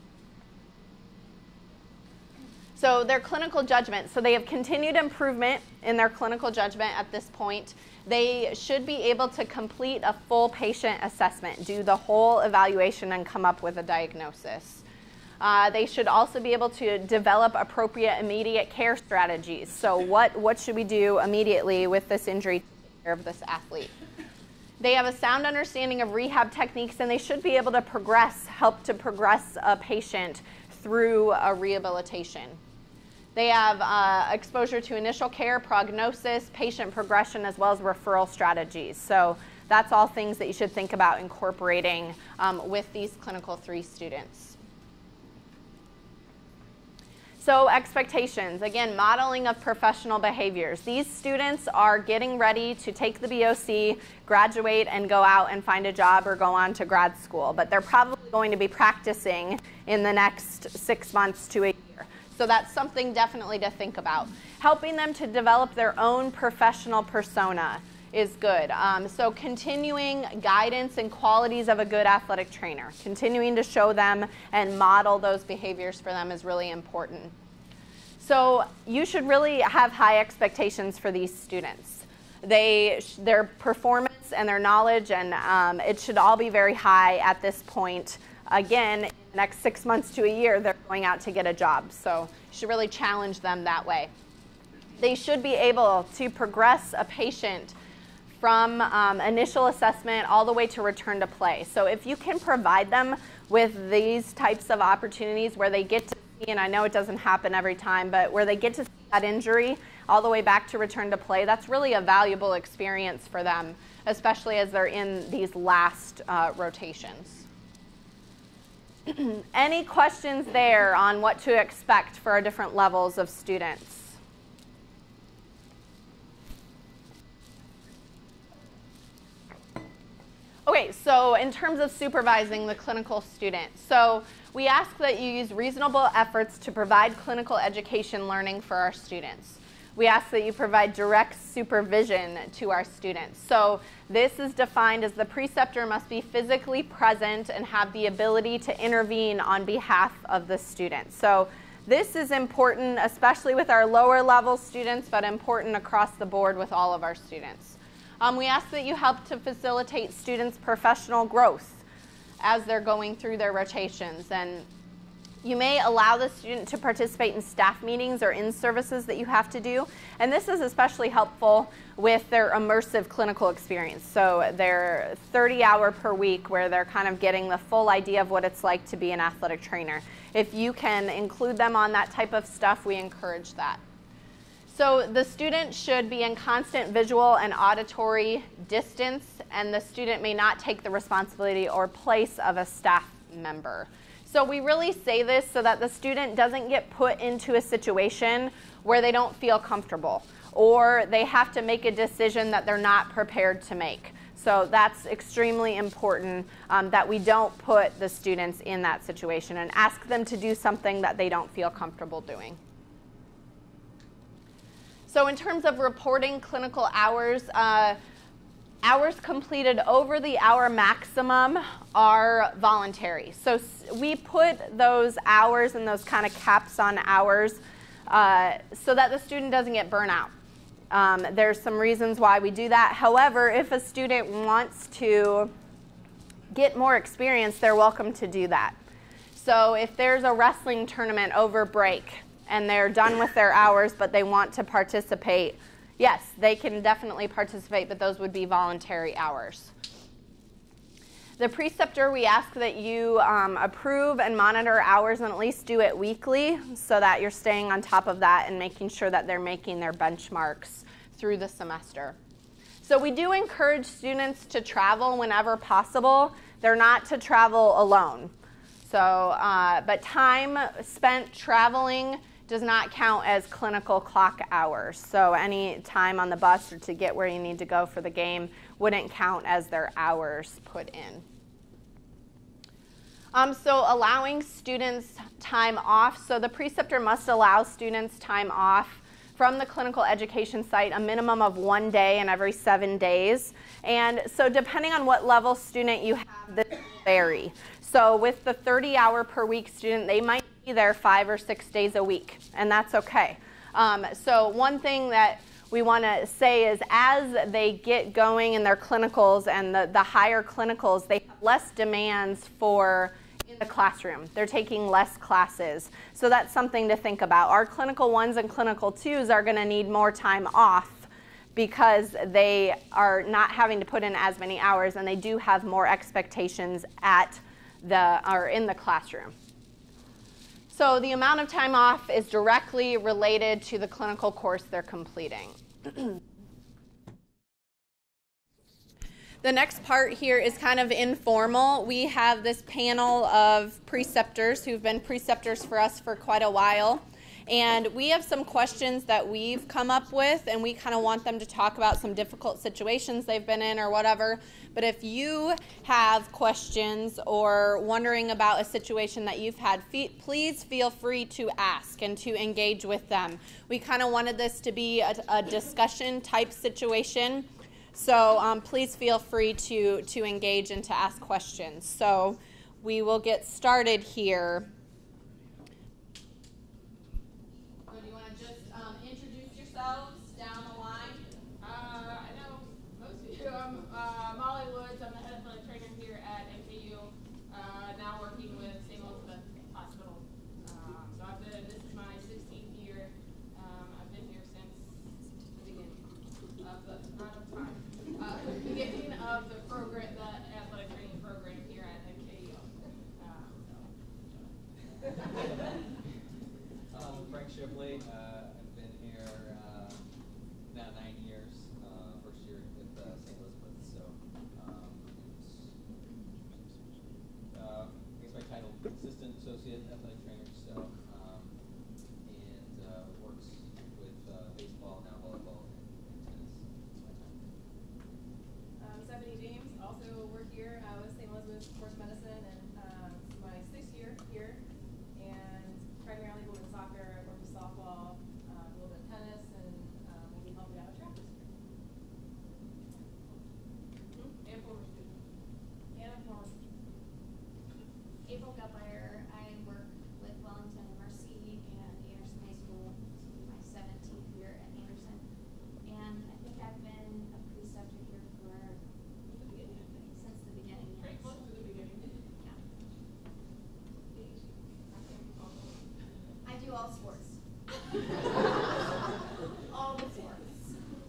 So their clinical judgment, so they have continued improvement in their clinical judgment at this point. They should be able to complete a full patient assessment, do the whole evaluation, and come up with a diagnosis. Uh, they should also be able to develop appropriate immediate care strategies. So what, what should we do immediately with this injury to take care of this athlete? They have a sound understanding of rehab techniques, and they should be able to progress, help to progress a patient through a rehabilitation. They have uh, exposure to initial care, prognosis, patient progression, as well as referral strategies. So that's all things that you should think about incorporating um, with these Clinical three students. So expectations, again, modeling of professional behaviors. These students are getting ready to take the B O C, graduate, and go out and find a job or go on to grad school. But they're probably going to be practicing in the next six months to a year. So that's something definitely to think about. Helping them to develop their own professional persona is good. Um, so continuing guidance and qualities of a good athletic trainer, continuing to show them and model those behaviors for them is really important. So you should really have high expectations for these students. They, their performance and their knowledge, and um, it should all be very high at this point again, in the next six months to a year, they're going out to get a job. So you should really challenge them that way. They should be able to progress a patient from um, initial assessment all the way to return to play. So if you can provide them with these types of opportunities where they get to see, and I know it doesn't happen every time, but where they get to see that injury all the way back to return to play, that's really a valuable experience for them, especially as they're in these last uh, rotations. Any questions there on what to expect for our different levels of students? Okay, so in terms of supervising the clinical student, so we ask that you use reasonable efforts to provide clinical education learning for our students. We ask that you provide direct supervision to our students. So this is defined as the preceptor must be physically present and have the ability to intervene on behalf of the student. So this is important, especially with our lower level students, but important across the board with all of our students. Um, we ask that you help to facilitate students' professional growth as they're going through their rotations. And you may allow the student to participate in staff meetings or in services that you have to do. And this is especially helpful with their immersive clinical experience. So their thirty hour per week where they're kind of getting the full idea of what it's like to be an athletic trainer. If you can include them on that type of stuff, we encourage that. So the student should be in constant visual and auditory distance, and the student may not take the responsibility or place of a staff member. So we really say this so that the student doesn't get put into a situation where they don't feel comfortable or they have to make a decision that they're not prepared to make. So that's extremely important um, that we don't put the students in that situation and ask them to do something that they don't feel comfortable doing. So in terms of reporting clinical hours, uh, hours completed over the hour maximum are voluntary. So we put those hours and those kind of caps on hours uh, so that the student doesn't get burnt out. Um, there's some reasons why we do that. However, if a student wants to get more experience, they're welcome to do that. So if there's a wrestling tournament over break, and they're done with their hours, but they want to participate, yes, they can definitely participate, but those would be voluntary hours. The preceptor, we ask that you um, approve and monitor hours and at least do it weekly so that you're staying on top of that and making sure that they're making their benchmarks through the semester. So we do encourage students to travel whenever possible. They're not to travel alone. So, uh, but time spent traveling does not count as clinical clock hours. So any time on the bus or to get where you need to go for the game wouldn't count as their hours put in. Um, so allowing students time off. So the preceptor must allow students time off from the clinical education site a minimum of one day in every seven days. And so depending on what level student you have, this will vary. So with the thirty hour per week student, they might be there five or six days a week, and that's okay. Um, so one thing that we want to say is as they get going in their clinicals and the, the higher clinicals, they have less demands for in the classroom. They're taking less classes. So that's something to think about. Our clinical ones and clinical twos are going to need more time off because they are not having to put in as many hours, and they do have more expectations at the or in the classroom. So the amount of time off is directly related to the clinical course they're completing. The next part here is kind of informal. We have this panel of preceptors who've been preceptors for us for quite a while. And we have some questions that we've come up with, and we kind of want them to talk about some difficult situations they've been in or whatever. But if you have questions or wondering about a situation that you've had, please feel free to ask and to engage with them. We kind of wanted this to be a, a discussion type situation. So um, please feel free to, to engage and to ask questions. So we will get started here. Down the line. Uh, I know most of you. I'm uh, Molly Woods. I'm the head athletic trainer here at M K U. Uh, now working So we're here uh, with Saint Elizabeth's Sports Medicine, and um, it's my sixth year here, and primarily women's soccer. I work with softball, uh, a little bit of tennis, and um, we'll be helping out with track this year. Mm-hmm. And former student. And a former student. April Gutmeyer. I work with Wellington M R C and Anderson High School. This will be my seventeenth year at Anderson. And I think I've been a preceptor here for The beginning, I think. since the beginning. Pretty yes. close to the beginning. Yeah. Okay. I do all sports. all the sports.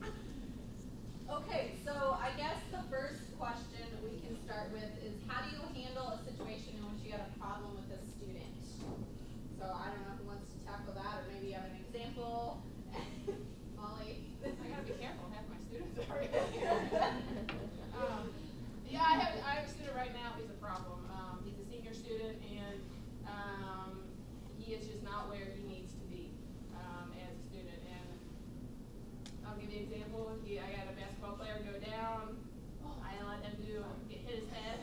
Okay, so I guess the first question we can start with is how do you handle a situation in which you had a problem with a student? So I don't know who wants to tackle that, or maybe you have an example. Molly? I gotta be careful. Half my students are here. um, yeah, I have, I have a student right now who's a problem. Um, he's a senior student, and um, he is just not where he needs to be um, as a student. And I'll give you an example. He, I had a basketball player go down. I let him do it hit his head.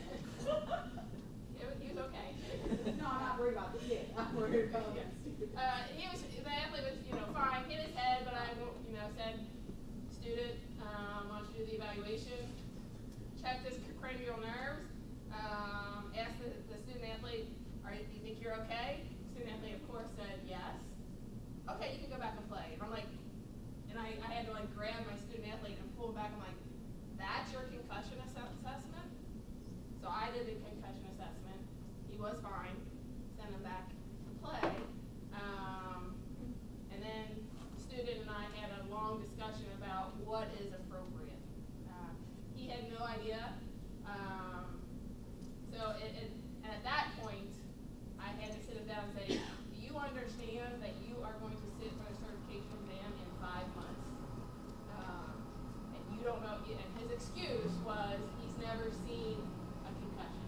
it, was- he was okay. No, I'm not worried about the kid. I'm worried about Yeah. Uh, he was, the athlete was, you know, fine, hit his head, but I, you know, said, student, um, why don't you do the evaluation, check his cranial nerves, um, asked the, the student athlete, are you, do you think you're okay? Student athlete, of course, said yes. Okay, you can go back and play. And I'm like, and I, I had to like grab my student athlete and pull him back. I'm like, that's your concussion ass- assessment? So I did the concussion assessment. He was fine. Sent him back to play. Um, and then the student and I had a long discussion about what is appropriate. Uh, he had no idea. Um, so it, it, and at that point, I had to sit him down and say, do you understand that you are going to sit for the certification exam in five months? Um, and you don't know, and his excuse was he's never seen a concussion.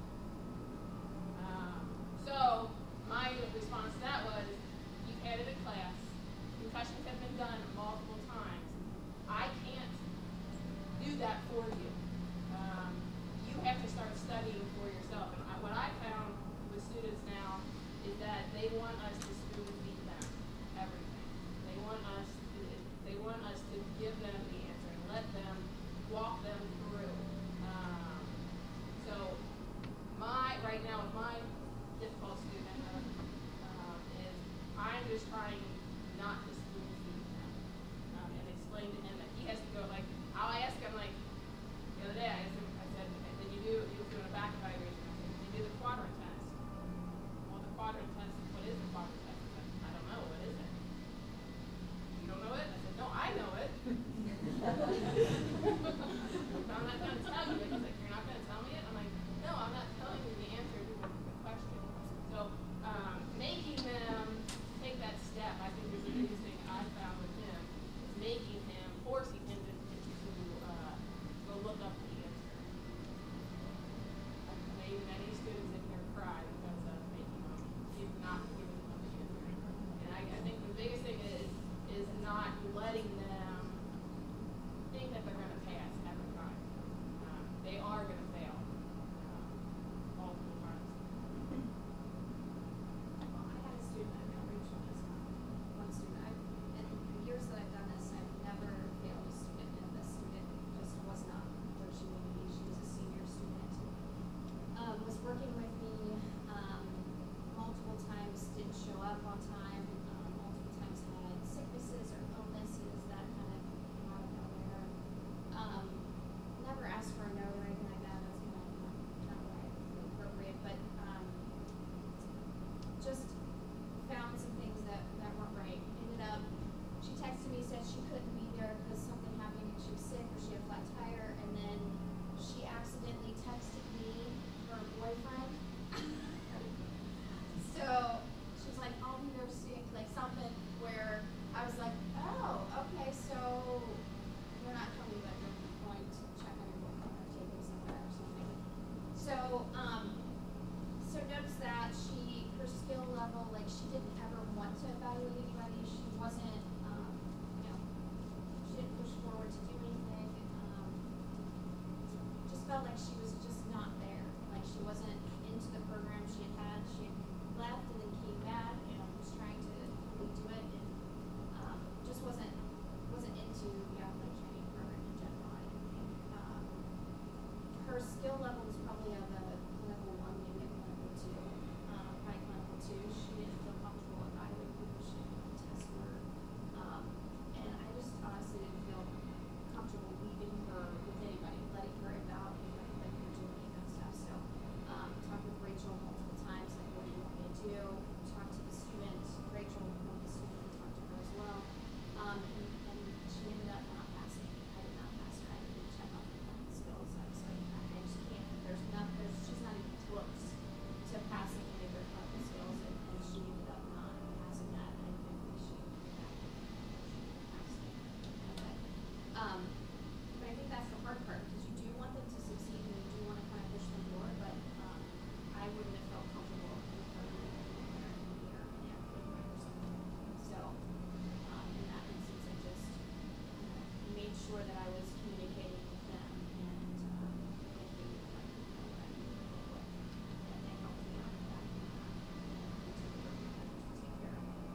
Um, so my response to that was, you've had it in class, concussions have been done multiple times. I can't do that for you. Um, you have to start studying for yourself. And I, what I found with students now is that they want us to spoon feed them everything. They want us to, they want us to give them the answer and let them walk them through. Um, so my right now with my difficult student uh, um, is I'm just trying not to spoon feed him um, and explain to him that he has to go like I'll ask him like the other day I asked him I said did you do he was doing a back evaluation I said did you do the quadrant test? Well the quadrant test what is the quadrant test? He said, I don't know what is it? You don't know it? I said no I know it. But I'm not going to tell you it. He's like you're not going to tell me it? I'm like no I'm not telling you the answer to the question. So um, making them take that step, I think, is the biggest thing I found with him. Is making him, forcing him to, to uh, go look up the answer. I've made many students in here cry because of making them, if not giving them the answer. And I, I think the biggest thing is is not letting them think that they're going to pass every time. Um, they are going to fail um, multiple times. Well, I had a student, I know Rachel has one student. I've, in the years that I've done this, I've never failed a student, and this student just was not where she needed to be. She was a senior student. Um, was working with me um, multiple times, didn't show up on time, um, multiple times had sicknesses or illnesses that kind of came out of nowhere. Um, never asked for a note or anything like that. That's kind of not, not right, appropriate, but um, just found some things that, that weren't right. Ended up, she texted me, said she couldn't be there because something happened and she was sick or she had a flat tire, and then she accidentally texted me her boyfriend. So she was like, I'll be there sick, like something where I was like, oh, okay, so you're not coming, but you're going to check on your boyfriend or take him somewhere or something. So, um, so notice that she, her skill level, like she didn't ever want to evaluate anybody. She wasn't, um, you know, she didn't push forward to do anything. Um, just felt like she was just her skill level is probably of a clinical one, maybe a clinical two, um, probably clinical two. She didn't feel comfortable evaluating people. She didn't feel test her. Um, and I just honestly didn't feel comfortable leaving her with anybody, letting her evaluate, letting letting her do any of that stuff. So, um, talked with Rachel multiple times, like, what do you want me to do? Talked to the student. Rachel wanted the student to talk to her as well. Um, and, and she ended up not passing. I did not pass her. I didn't check off her clinical skills. I was like, I I just can't. There's not. There's. She's not even close to passing any of her clinical skills, and, and she ended up not passing that. And I think we should get back to passing. But, um, but I think that's the hard part because you do want them to succeed and you do want to kind of push them forward, but um, I wouldn't have felt comfortable with her leaving there in a year and after or something. So, um, in that instance, I just you know, made sure that I was communicating with them and um, that they would let me know what I needed to work with. And they helped me out with that. And we took the work together to take care of it.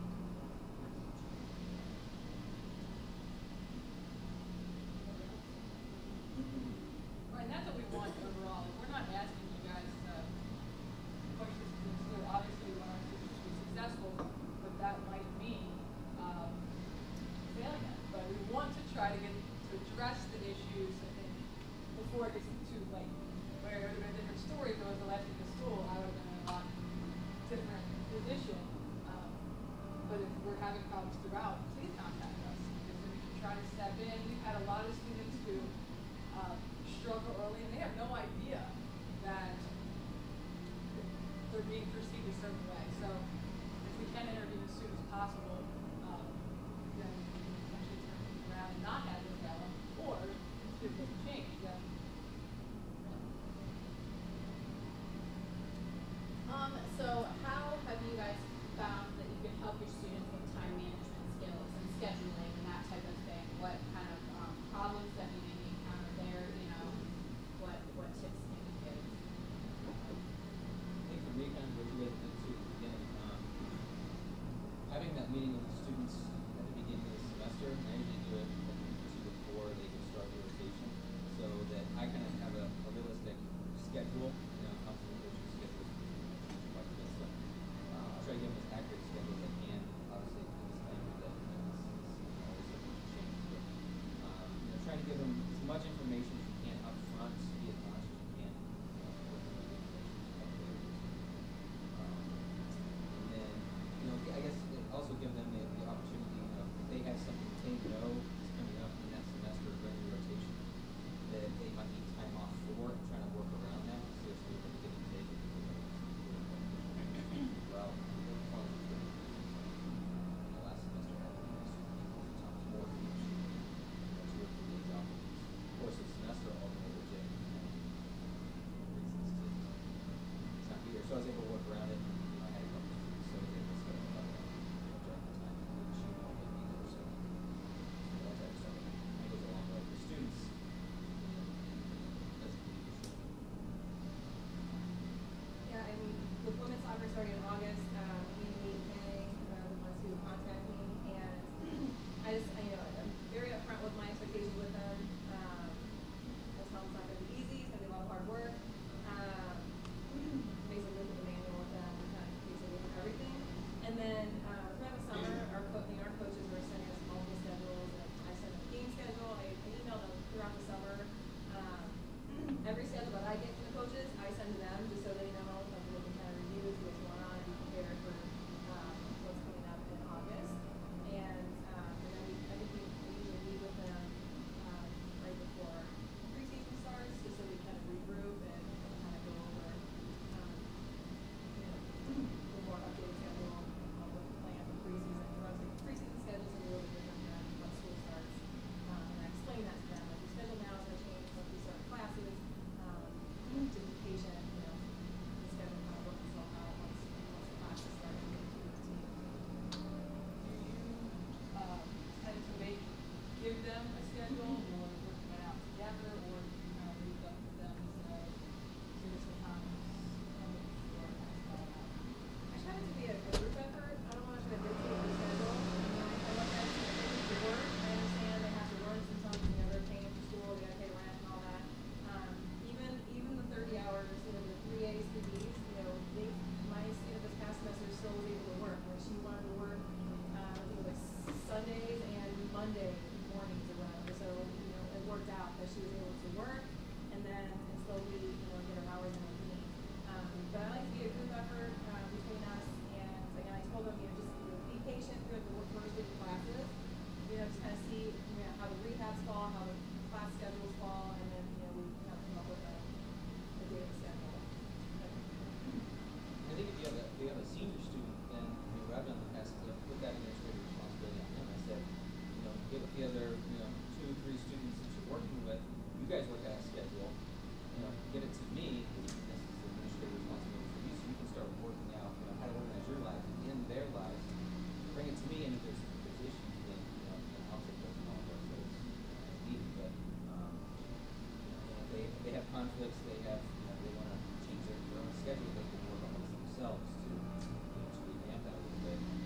Right, and that's what we want overall. We're not asking you guys to push this to the school. Obviously, we want our students to be successful, but that might mean um, failing them. But we want to try to get to address the issues, I think, before it gets too late. Where it would have been a different story if it was the last week of school. I would have been in a lot different position. Um, but if we're having problems throughout, please contact us. Because we can try to step in. We've had a lot of students who um, struggle early, and they have no idea that they're being perceived a certain way. So if we can intervene as soon as possible, um, then actually turn things around and not have them fail, or if it doesn't change, then Um, so how have you guys found that you can help your students with time management skills and scheduling and that type of thing? What kind of um, problems that guys work out a schedule, you know, get it to me, because this is administrative responsibility for you, so you can start working out, you know, how to organize your life in their lives. Bring it to me, and if there's, if there's issues, then, you know, then I'll take those and I'll address those as needed. But, um, you know, they, they have conflicts, they have, you know, they want to change their, their own schedule, they can work on this themselves to, you know, to revamp that a little bit. Um,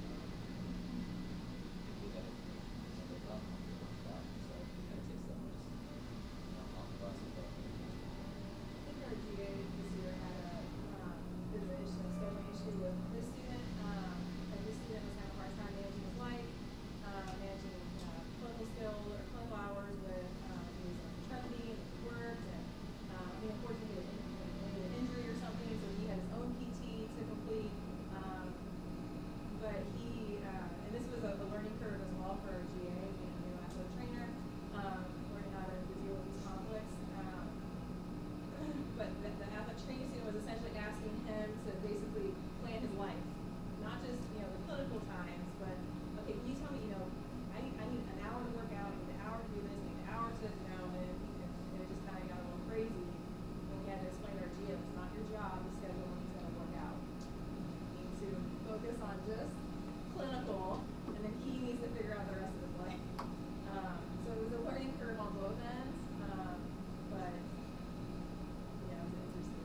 give that information to somebody else and they work it out. So it kind of takes that risk, you know, off of us. But, I think our G A this year had a, um, bit of an issue, a scheduling issue with this student. Um, and this student was having a hard time managing his life, uh, managing, uh, clinical skills or clinical hours with, um, he was on maternity and work and, um, I mean, unfortunately, he had an injury or something, so he had his own P T to complete. Um, but he, uh, and this was a, a learning curve as well for our G A, being a new athletic trainer, um, learning how to deal with these conflicts. Um, but the, the athletic training student was essentially asking him to basically plan his life, not just, you know, the clinical times, but, okay, can you tell me, you know, I need, I need an hour to work out, I need an hour to do this, I need an hour to, you know, and, and it just kind of got a little crazy. And we had to explain to our G M, it's not your job to schedule when he's going to work out. You need to focus on just clinical, and then he needs to figure out the rest of his life. Um, so it was a learning curve on both ends, um, but, yeah, it was interesting.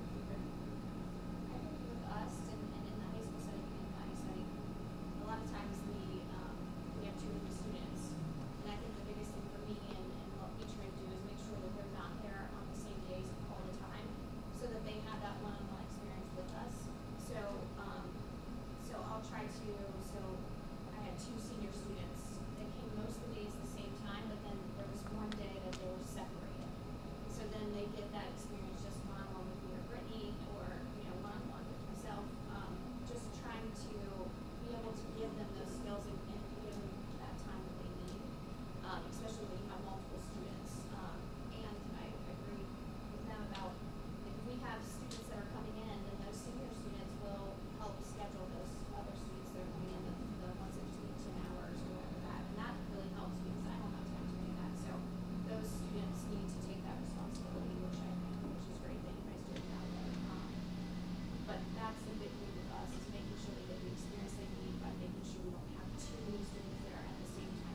I think with us and, and in the high school setting and in the high setting, a lot of times we um, we have two different students, and I think the biggest thing for me and, and what we try to do is make sure that they're not there on the same days all the time, so that they have that one-on-one experience with us. So um, so I'll try to. So I had two senior students that came most of the days at the same time, but then there was one day that they were separated. So then they get that experience just one-on-one with me or Brittany, or you know, one-on-one with myself. Um, just trying to be able to give them those skills and, and give them that time that they need, um, especially when you have multiple students. Um, and I agree with them about if we have students that are coming in, then those senior students will help schedule those other students that are coming in, the, the ones that just need ten hours or whatever that, and that really helps because I don't have time to do that. So those students need to take that responsibility, which I think, which is great that you guys do that. Um, but that's the big thing with us is making sure they get the experience they need by making sure we don't have too many students there at the same time.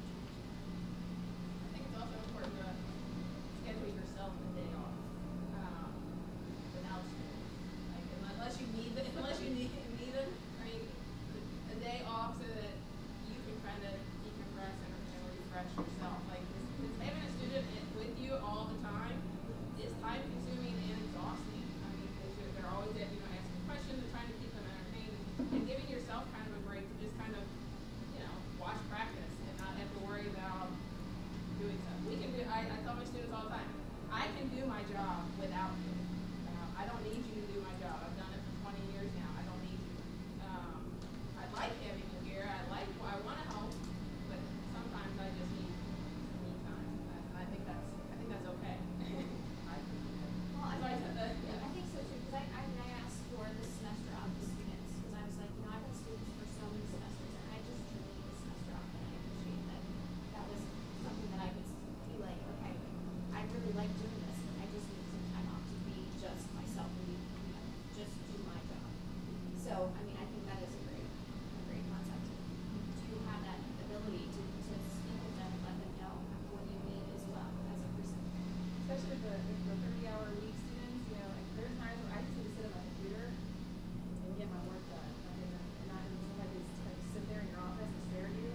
I think it's also important to schedule yourself a day off, um, without school. Like unless you need the, unless you need need it, I mean, a day off so that you can kind of decompress and, and refresh yourself. Like this, this having a student in- with you all the time is time consuming and exhausting. I mean, because you're, they're always at, you know, asking questions and trying to keep them entertained, and giving yourself kind of a break to just kind of, you know, watch practice and not have to worry about doing stuff. We can do, I, I tell my students all the time, I can do my job without you. Uh, I don't need you to do my job. I've done it for twenty years now. I don't need you. Um, I like having you here. I like, I want to help, but sometimes I just need, need time. And I think that's, I think that's okay. I, Well, I so I think, said that, yeah, yeah. I think so too, because I, I, I asked for this semester off the students, because I was like, you know, I've had students for so many semesters, and I just really need a semester off, and I appreciate that. That was something that I could be like, okay, I really like doing this, and I just need some time off to be just myself and be, you know, just do my job. So, I mean, I think that is a great, a great concept to have that ability to, to speak with them and let them know what you need as well as a person. Especially the, the thirty-hour week students, you know, like there's times where I just need to sit at my computer and get my work done. I mean, and not have somebody just like sit there in your office and stare at you.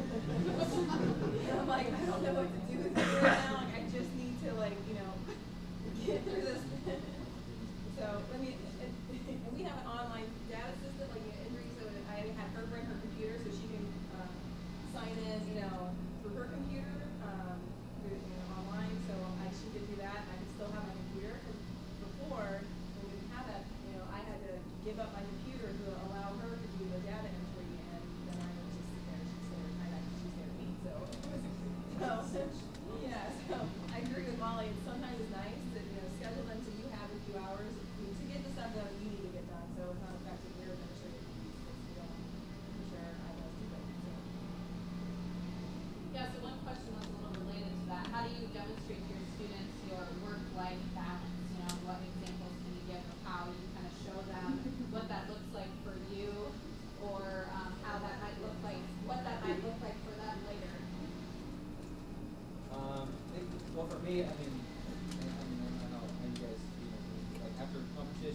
And I'm like, I don't know what to do with you right now. Like, I just need to like, you know, get through this. So, I mean, and, and we have an online data system, like an injury, so I had her bring her computer so she can um, sign in, you know, through her computer, um, through, you know, online, so I, she could do that, and I could still have my computer, 'cause before, when we didn't have that, you know, I had to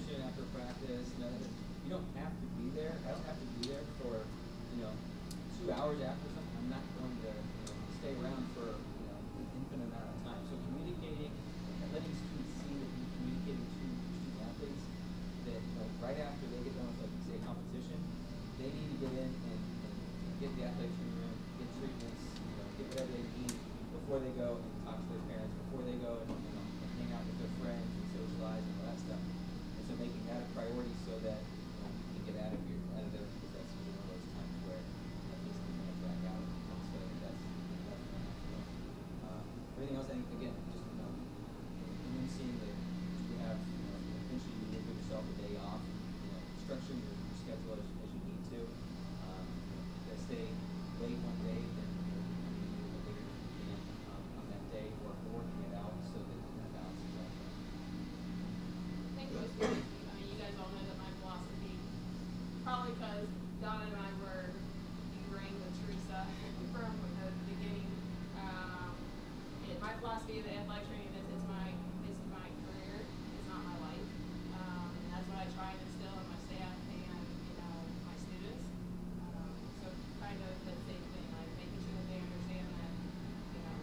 competition after practice. You know, you don't have to be there. I don't have to be there for, you know, two hours after something. I'm not going to, you know, stay around for, you know, an infinite amount of time. So communicating and letting students see that you're communicating to student athletes that, you know, right after they get done with, like, say, competition, they need to get in and, and get the athletic training room, get treatments, you know, get whatever they need before they go and talk to their parents, before they go and, you know, and hang out with their friends and socialize and all that stuff. And so making that a priority so that, you know, you can get out of your out of there, because that's usually one of those times where you know, things can kind of drag out. And so I think that's that's what I have to know. Uh, everything else, I think, again, just, you know, and then seeing that you have, you know, eventually you give yourself a day off, you know, structuring your, your schedule as, as you need to. Um, you know, if you stay late one day, then you know, you do a later you can um, on that day, or working it out so that you can balance it out. I think most people, I mean, you guys all know that my philosophy, probably because Donna and I were ingrained with Teresa from the beginning. Um, it, my philosophy of the athletic training is it's my it's my career, it's not my life. Um, and that's what I try and instill in my staff and you know my students. Um, so kind of the same thing, like making sure that they understand that you know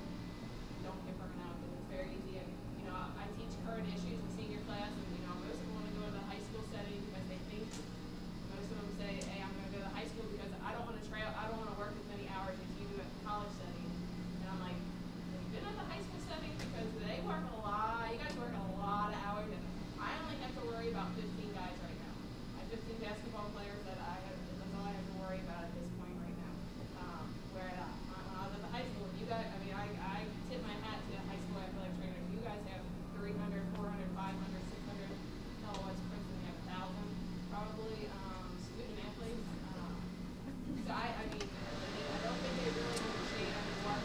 don't get burned out, because it's very easy. And, you know, I teach current issues in senior class, and you know most of them want to go to the high school setting because they think. Most of them say, "Hey, I'm going to go to high school because I don't want to trail. I don't want to work as many hours as you do at the college setting." And I'm like, "Have you been at the high school setting? Because they work a lot. You guys work a lot of hours, and I only have to worry about fifteen guys right now. I have fifteen basketball players that I have. That's all I have to worry about at this point right now. Um, where uh, when I was at the high school, you guys. I mean, I I tip my hat to the high school athletic trainers. You guys have three hundred, four hundred, five hundred, six hundred. Hell, what's Princeton have a thousand probably. Um, student athletes. Um, so I, I mean, I don't think they really understand what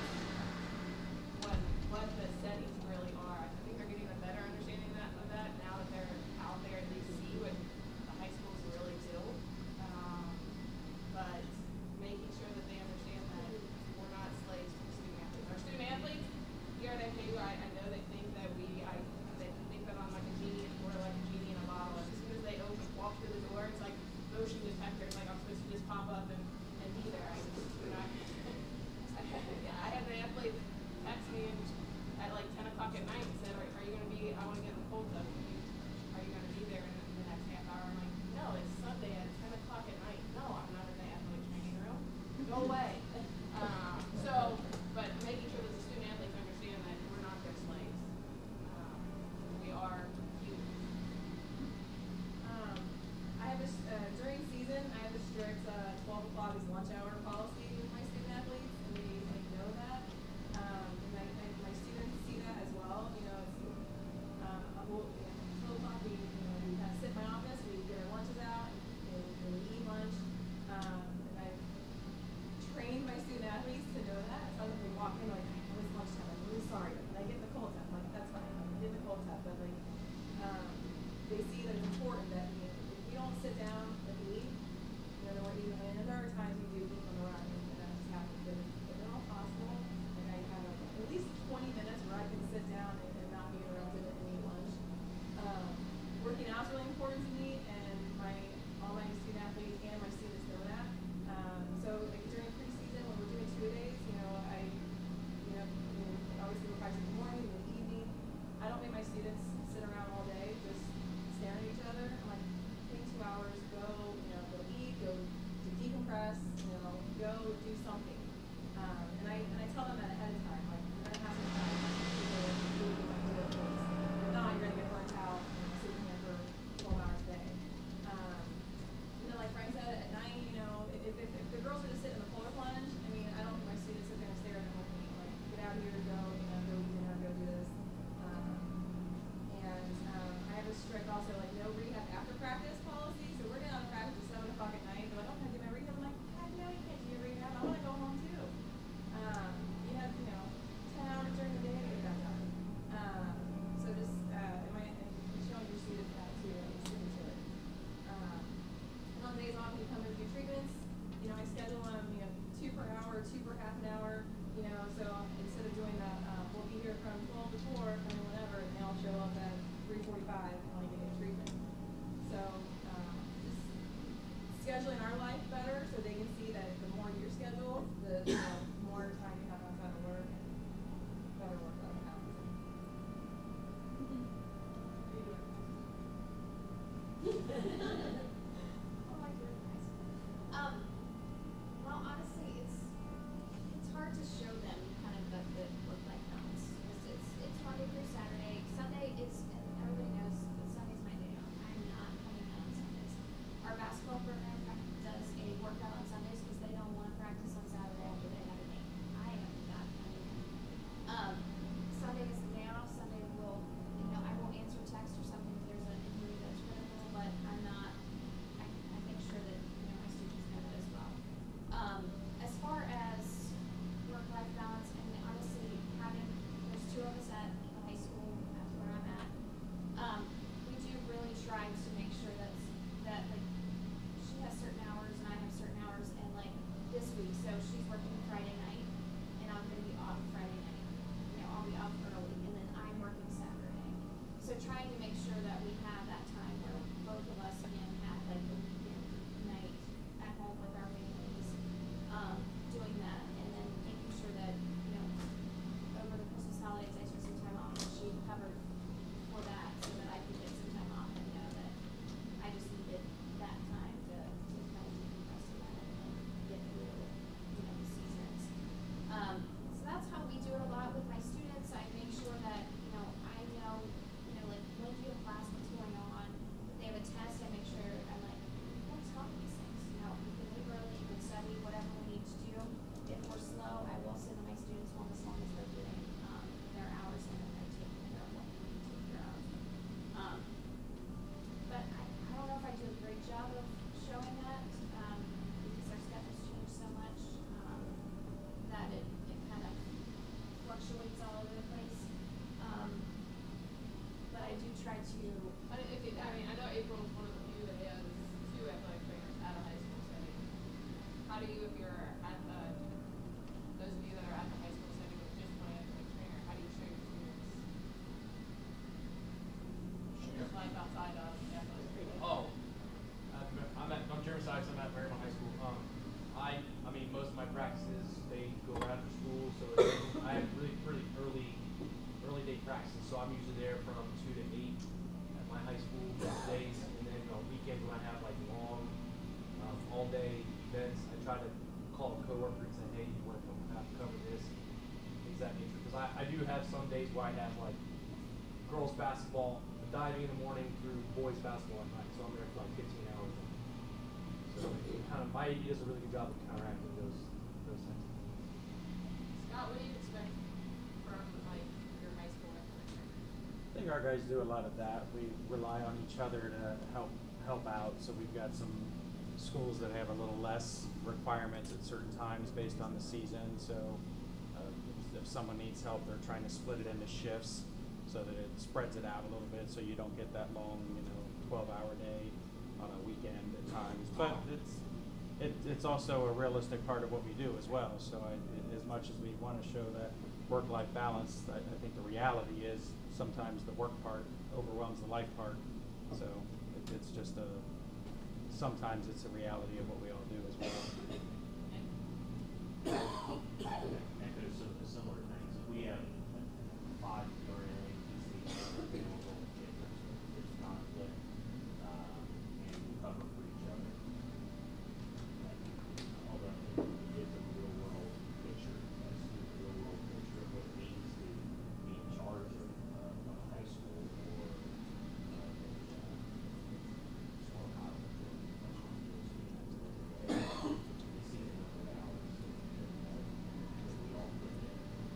what what the settings really are. I think they're getting a better understanding of that, of that now that they're out there and they see what the high schools really do. Um, but making sure that they understand that we're not slaves to the student athletes. Our student athletes here at N K U, I, I know they think that we, I, they think that I'm like a genie, we're like a genie in a bottle. And as soon as they open, walk through the door, it's like motion detectors, like I'm supposed to just pop up and, and be there. I just, you know, I, yeah, I had an athlete text me and at like ten o'clock at night and said, are, are you going to be, I want to get in the cold tub. Are you going to be there in the, in the next half hour? I'm like, no, it's Sunday at ten o'clock at night. No, I'm not in the athletic training room. Go away. Um, so, but making sure that the student athletes understand that we're not their slaves. Um, we are humans. Um, I have a, s- uh, during season, I have a strict uh, twelve o'clock is lunch hour policy with my student athletes, and they, they know that. Um, and I, I, my students see that as well. You know, do try to. I mean, if it, I mean, I know April is one of the few that has two athletic trainers at a high school setting. How do you, if you're at the, those of you that are at the high school setting with just one athletic trainer, how do you show your students just life outside of athletic training? Oh, I'm I'm at, I'm Jeremy Sykes, I'm at Marymount High School. Um, I, I mean, most of my practices, they go after school, so it's, I have really pretty early, early day practices, so I'm usually there from two to eight at my high school days, and then on weekends when I have like long, um, all day events, I try to call a coworker and say, hey, you want to come have cover this, things of that nature, because I, I do have some days where I have like girls basketball, diving in the morning through boys basketball at night, so I'm there for like fifteen hours. So it kind of, my A D does a really good job of counteracting those those types of things. Scott, what do you expect from like your high school athletic trainer? I think our guys do a lot of that. We rely on each other to help help out. So we've got some schools that have a little less requirements at certain times based on the season. So uh, if someone needs help, they're trying to split it into shifts so that it spreads it out a little bit, so you don't get that long, you know, twelve-hour day on a weekend at times. But it's it, it's also a realistic part of what we do as well. So I, as much as we want to show that work-life balance, I, I think the reality is sometimes the work part overwhelms the life part. So it, it's just a sometimes it's a reality of what we all do as well. Echo some similar things. We have five or available if there's, there's conflict, um, and we cover for each other. Like, although it gives a real world picture, a real world picture of what it means to be in charge of, uh, of a high school or uh, a small college or a professional school. The season of hours that we all put in.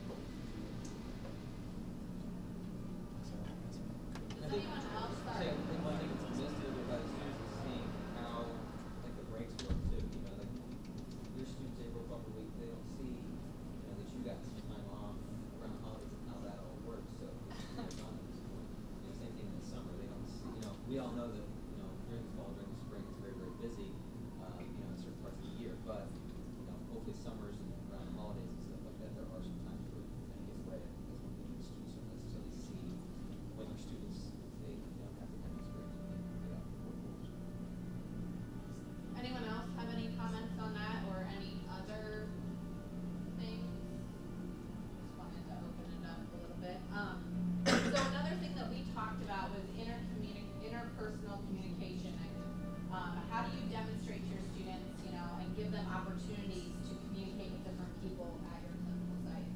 I think, say, I think one thing that's missed here by the students is seeing how, like, the breaks work too, you know, like, your students, they work off a week, they don't see, you know, that you got some time off around the holidays and how that all works, so, it's not at this point. You know, same thing in the summer, they don't see, you know, we all know that, you know, during the fall, during the spring, it's very, very busy, uh, you know, in certain parts of the year, but, you know, hopefully summers and around the holidays and stuff like that, there are some times where you kind of get away, because when the students don't necessarily see when your students, they, you know, have the kind of experience when they get out of the workforce. Anyone else have any comments on that or any other things? Just wanted to open it up a little bit. Um, so another thing that we talked about was intercommuni- interpersonal communication. Um, how do you demonstrate to your students, you know, and give them opportunities to communicate with different people at your clinical site?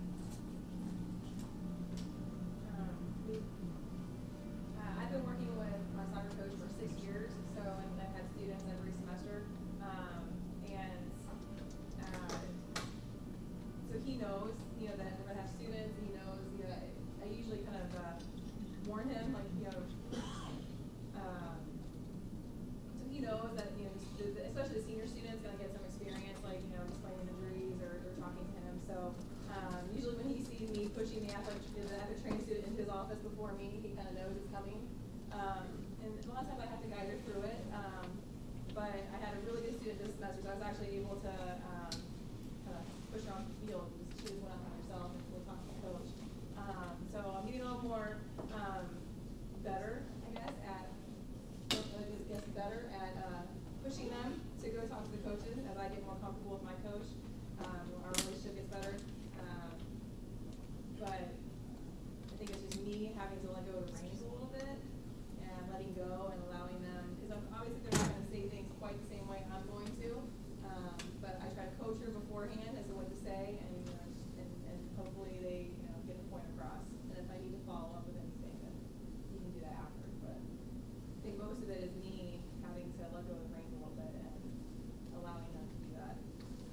Um, we, uh, I've been working with my soccer coach for six years, so and I've had students every semester, um, and uh, so he knows, you know, that we're gonna have students. He knows, you know, I usually kind of uh, warn him, like, you know, um, so he knows that, you know, the, the, especially the senior student's gonna get some experience, like, you know, explaining injuries or, or talking to him. So um, usually when he sees me pushing the athletic, the athletic training student into his office before me, he kind of knows it's coming. Um, and a lot of times I have to guide her through it. Um, but I had a really good student this semester, so I was actually able to um, kind of push her off the field. She just went out by herself and we'll talk to the coach. Um, so I'm getting a little more um, better, I guess, at I guess better at uh, pushing them to go talk to the coaches as I get more comfortable with my coach. Um, our relationship gets better. Um, but I think it's just me having to let go of the reins a little bit and letting go and allowing them, because obviously they're not going to say things quite the same way I'm going to. Um, but I try to coach her beforehand as to what to say, and, you know, and, and hopefully they, you know, get the point across. And if I need to follow up with anything, then you can do that after. But I think most of it is me having to let go of the reins a little bit and allowing them to do that.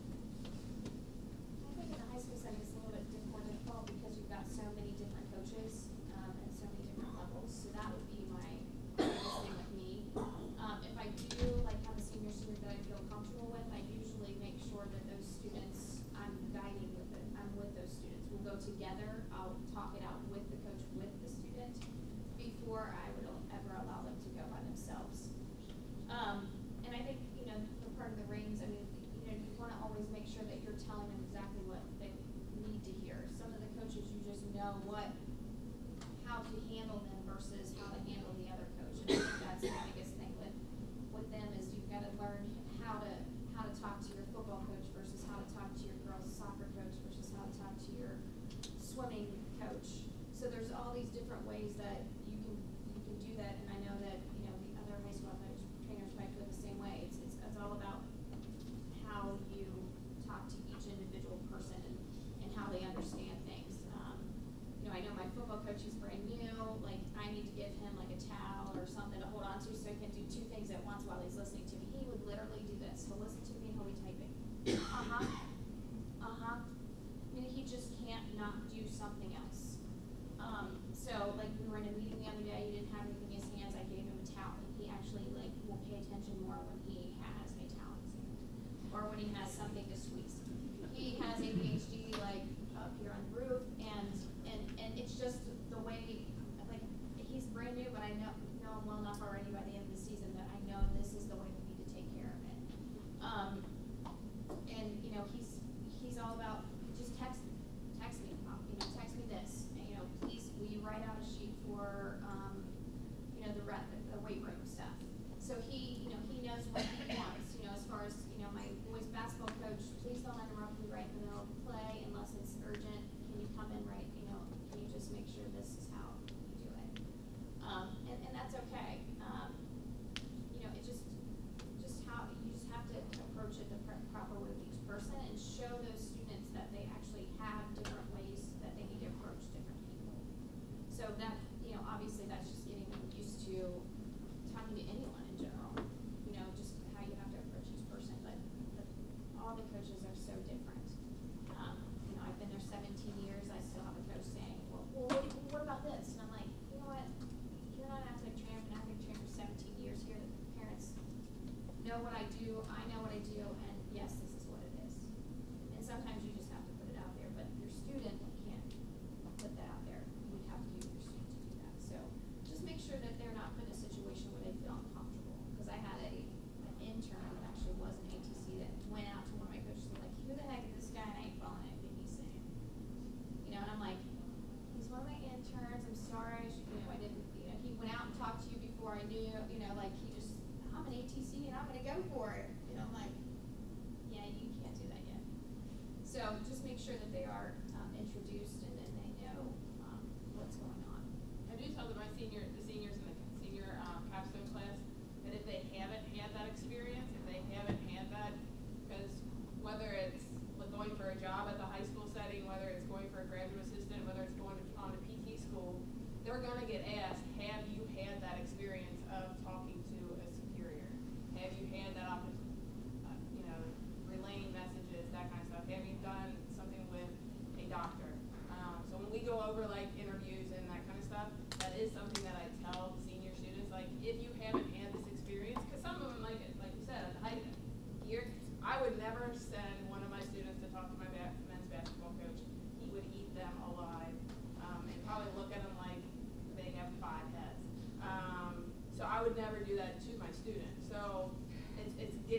I think in the high school setting it's a little bit more difficult because you've got so many different coaches um, and so many different levels. So that would be my biggest thing with me. Um, if I do like have a senior student that I feel comfortable with, I usually make sure that those students I'm guiding with it. I'm with those students. We'll go together. I'll talk it out with the coach, with the student before I allow them to go by themselves. Um, and I think, you know, the part of the reins, I mean, you know, you want to always make sure that you're telling them exactly what they need to hear. Some of the coaches, you just know what, how to handle them versus how to handle the other coach. And I think that's the biggest thing with, with them is you've got to learn how to, how to talk to your football coach versus how to talk to your girls soccer coach versus how to talk to your swimming coach. So there's all these different ways that you can you can do that, and I know that you know the other high school athletic trainers might feel the same way. It's, it's it's all about how you talk to each individual person and, and how they understand things. Um, you know, I know my football coach is brand new. Like I need to give him like a towel or something to hold on to so he can do two things at once while he's listening to me. He would literally do this. He'll listen to me and he'll be typing. Uh huh. Uh huh. I mean, he just can't not do something else. Um, so, like, we were in a meeting the other day, he didn't have anything in his hands, I gave him a towel, and he actually, like, will pay attention more when he has a towel in his hand, or when he has something to squeeze. He has A D H D, like, up here on the roof, and, and, and it's just the way, like, he's brand new, but I know, know him well enough already by the end of the season that I know this is the way we need to take care of it. Um, and, you know, he's, he's all about, just text, text me, Mom, you know, text me this, and, you know, please, will you write out a sheet for, um, you know, the, re- the weight room stuff. So he, you know, he knows what he wants, you know, as far as, you know, my boys basketball coach, please don't interrupt me right in the middle of the play unless it's urgent. Can you come in right, you know, can you just make sure this is how you do it? Um, and, and that's okay. Um, you know, it just, just how, you just have to approach it the pr- proper way with each person and show those students that they actually have different ways that they need to approach different people. So that, you know, obviously that's just getting them used to talking to anyone in general, you know, just how you have to approach each person, but, but all the coaches are so different. Um, you know, I've been there seventeen years, I still have a coach saying, well, well what, what about this? And I'm like, you know what, you're not an athletic trainer, I've been an athletic trainer for seventeen years here, the parents know what I do, I know what I do, and yes, this is what it is. And sometimes you just have to put it out there, but your student can't put that out there. You have to use your student to do that. So just make sure that they're not put in a situation where they feel uncomfortable. Because I had a an intern that actually was an A T C that went out to one of my coaches and was like, who the heck is this guy? And I ain't following anything he's saying. You know, and I'm like, he's one of my interns. I'm sorry. I should, you know, I didn't, you know, he went out and talked to you before I knew, you know, like he just, I'm an A T C and I'm going to go for it. You know, I'm like, yeah, you can't do that yet. So just make sure that they are um, introduced and then they know um, what's going on. I do tell them my senior, the seniors in the senior um, capstone class, that if they haven't had that experience, if they haven't had that, because whether it's like going for a job at the high school setting, whether it's going for a graduate assistant, whether it's going to, on to P T school, they're going to get asked, have you had that experience of talking to a superior? Have you had that opportunity, uh, you know, relaying messages, that kind of stuff? Have you done something with a doctor? Um, so when we go over like interviews and that kind of stuff, that is something that I tell the senior students, like if you haven't had this experience, because some of them, like like you said, at the height here, I would never send one of my students to talk to my ba- men's basketball coach. He would eat them alive um, and probably look at them like they have five heads. Um, so I would never do that to my student. So it's, it's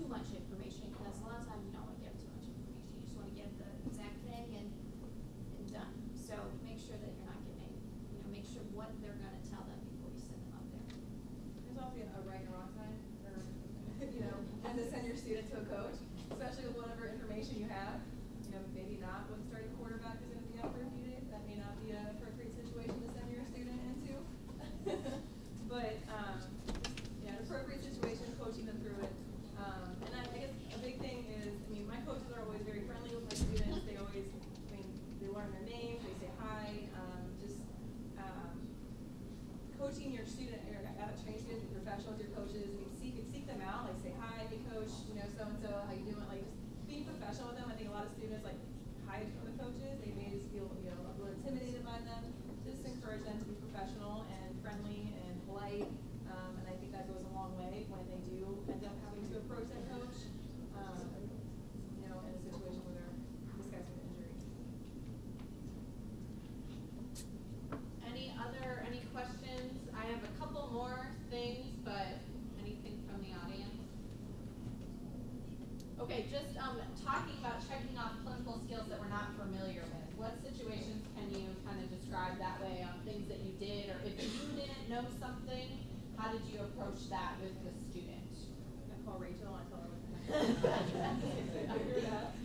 much information, because a lot of times you don't want to give too much information. You just want to give the exact thing and, and done. So make sure that you're not giving, you know, make sure what they're going to tell them before you send them up there. There's also a right and wrong time, or, you know, when to send your student to a coach, especially with whatever information you have. You know, maybe not when starting quarterback is going to be out for a few days. That may not be an appropriate situation to send your student into. But, um, yeah, an appropriate situation, coaching them through it. Um, and I, I guess a big thing is, I mean, my coaches are always very friendly with my students. They always, I mean, they learn their names, they say hi. Um, just um, coaching your student, or out of training students, be professional with your coaches. I mean, seek seek them out, like say hi, hey coach, you know, so and so, how you doing? Like just being professional with them. I think a lot of students like hide from the coaches. They may just feel, you know, a little intimidated by them. Just encourage them to be professional and friendly and polite. Um, and I think that goes a long way when they do end up having to approach that coach, um, you know, in a situation where they're discussing an injury. Any other, any questions? I have a couple more things, but anything from the audience? Okay, just um, talking about checking off clinical skills that we're not familiar with. What situations can you kind of describe that way on things that you did, or if you didn't know something, how did you approach that with the student? I call Rachel and I tell her what to do. Figure it out.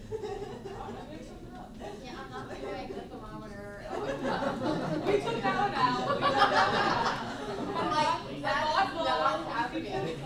Yeah, I'm not doing the thermometer. We took that one out. I'm like, that's not happening.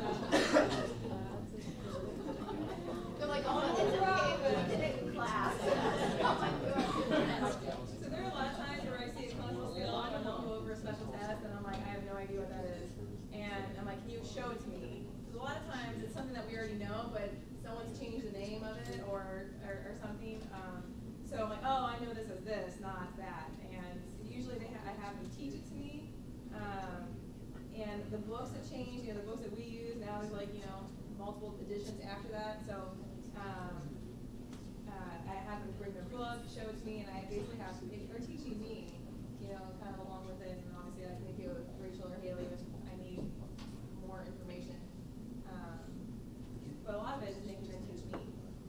They're like, oh, it's okay, but I did it in class. Oh my goodness. So there are a lot of times where I see a clinical skill and I'll go over a special test and I'm like, I have no idea what that is. And I'm like, can you show it to me? Because a lot of times it's something that we already know, but someone's changed the name of it or or, or something. Um, so I'm like, oh, I know this as this, not that. And usually they ha I have them teach it to me. Um, and the books have changed. You know, the books that we use now is like, you know, multiple editions after that. So um, uh, I have them bring their book, show it to me, and I basically have to, or teaching me, you know, kind of along with it. And obviously I communicate with Rachel or Haley if I need more information. Um, but a lot of it is making them teach me.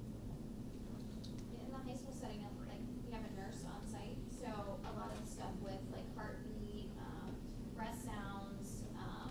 In the high school setting, like we have a nurse on site, so a lot of stuff with like heartbeat, um, breath sounds, um,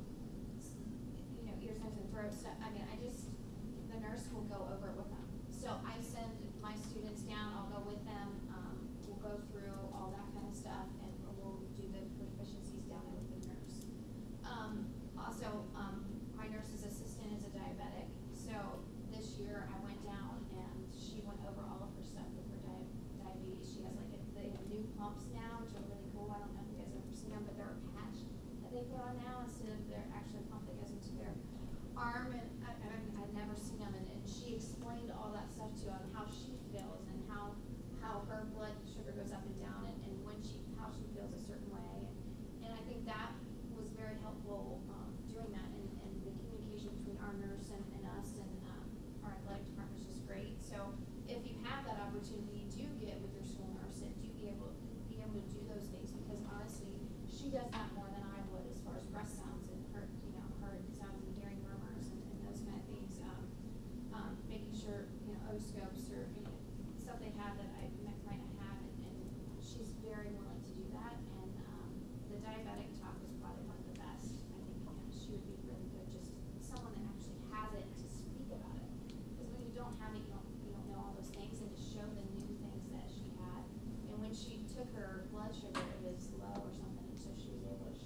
you know, ear sounds and throat stuff. I mean, I just, the nurse will go over it with them. So I send my students down, I'll go with them, um, we'll go through all that kind of stuff, and we'll do the proficiencies down there with the nurse. Um, also, um, my nurse's assistant is a diabetic, so this year I went down and she went over all of her stuff with her di diabetes. She has like a, they have new pumps now, which are really cool. I don't know if you guys have ever seen them, but they're a patch that they put on now instead of their actual pump that goes into their arm. And I, I, I've never seen them, and, and she explained all that stuff to them, how she feels and how how her blood sugar goes up and down, and, and when she how she feels a certain way. And, and I think that was very helpful um, doing that, and, and the communication between our nurse and, and us and um, our athletic department is just great. So if you have that opportunity, do get with your school nurse and do be able be able to do those things, because honestly, she does that more than I would as far as breast sounds and her, you know, her sounds and hearing murmurs and, and those kind of things. Um, um, making sure, you know, O-scopes or you know, stuff they have that I might might not have, and, and she's very willing to do that. And um, the diabetic talk was probably one of the best. I think you know, she would be really good, just someone that actually has it to speak about it. Because when you don't have it, you don't you don't know all those things, and to show the new things that she had. And when she took her blood sugar, it was low or something, and so she was able to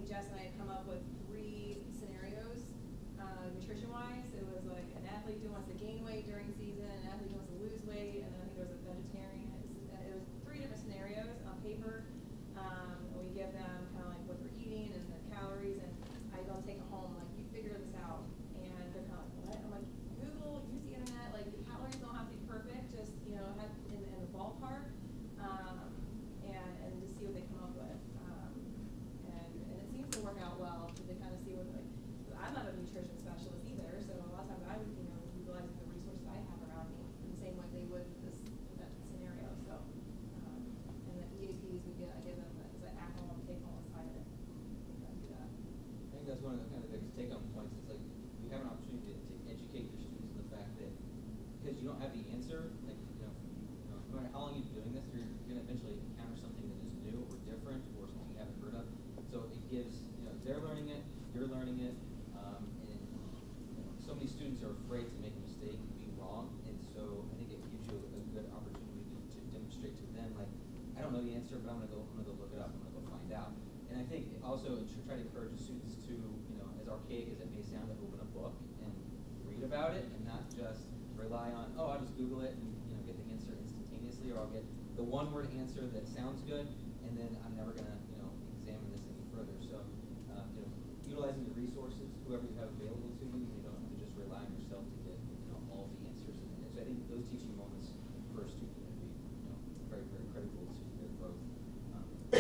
Jess and I had come up with three scenarios, uh, nutrition-wise. It was like an athlete who wants to gain weight during season, an athlete who wants to lose weight, and then I think there was a vegetarian. It was, it was three different scenarios on paper. Um, and we give them kind of like what they're eating and their calories, and I go take it home, like, you figure this out. And they're kind of like, what? I'm like, Google, use the internet, like, the calories don't have to be perfect, just, you know, have in, in the ballpark, um, and, and just see what they come up with. Um, and, and it seems to work out well, because they kind of see what, like, I'm not a nutrition specialist either, so a lot of times I would, you know, utilize the resources I have around me in the same way they would with this that scenario. So, um, and the E A Ps we get, I give them as an at-home, take-home assignment. I think I do that. I think that's one of the kind of biggest take-home points. It's like you have an opportunity to, to educate your students in the fact that because you don't have the answer, like you know, you know, no matter how long you've been doing this, you're, you're going to eventually encounter something that is new or different or something you haven't heard of. So it gives, you know, they're learning it, you're learning it, um, and you know, so many students are afraid to make a mistake and be wrong, and so I think it gives you a, a good opportunity to, to demonstrate to them, like, I don't know the answer, but I'm gonna go, I'm gonna go look it up, I'm gonna go find out. And I think it also it should try to encourage the students to, you know, as archaic as it may sound, to open a book and read about it, and not just rely on, oh, I'll just Google it and you know get the answer instantaneously, or I'll get the one-word answer that sounds good, and then I'm never gonna, you know, examine this any further. So, uh, you know, utilizing the resources, whoever you have available to you, you don't have to just rely on yourself to get, you know, all the answers. And so I think those teaching moments for a student would be, you know, very, very critical to their growth. Um,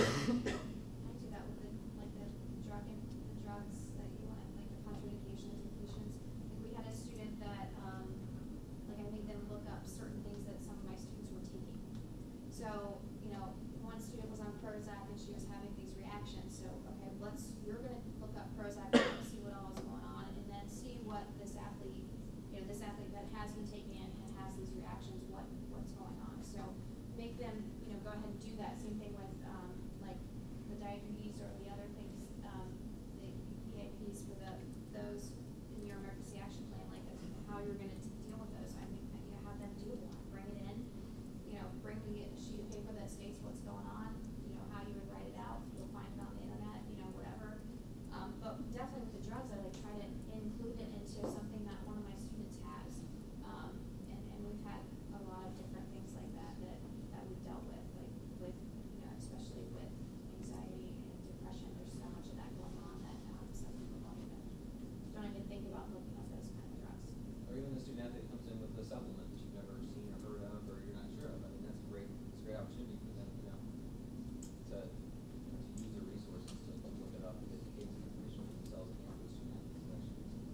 I do that with the, like the drug and the drugs that you want, like the contraindications, inclusions. Like we had a student that, um, like I made them look up certain things that some of my students were taking. So, you know, one student was on Prozac and she was having these reactions. So, okay, let's, you're gonna look up Prozac and see what all is going on, and then see what this athlete, you know, this athlete that has been taking it and has these reactions, what, what's going on. So make them, you know, go ahead and do that. Same thing with, um, like the diabetes or the other things, um, the E A Ps for the, those in your emergency action plan, like as how you're gonna deal with those. I mean, you know, have them do one, bring it in, you know, bring the sheet of paper that states what's going on, you know, how you would write it out. You'll find it on the internet, you know, whatever. Um, but definitely with the drugs, I like try to include it into something that one of my students has. Um, and, and we've had a lot of different things like that that, that we've dealt with, like with, you know, especially with anxiety and depression. There's so much of that going on that um, some people don't even, don't even think about looking up those kind of drugs. or even the student athlete comes in with a supplement that you've never seen or heard of, or you're not sure of. I mean, that's a great, it's a great opportunity for them, you know, to, you know, to use the resources to, to look it up and get gain some information for themselves and for the student athletes.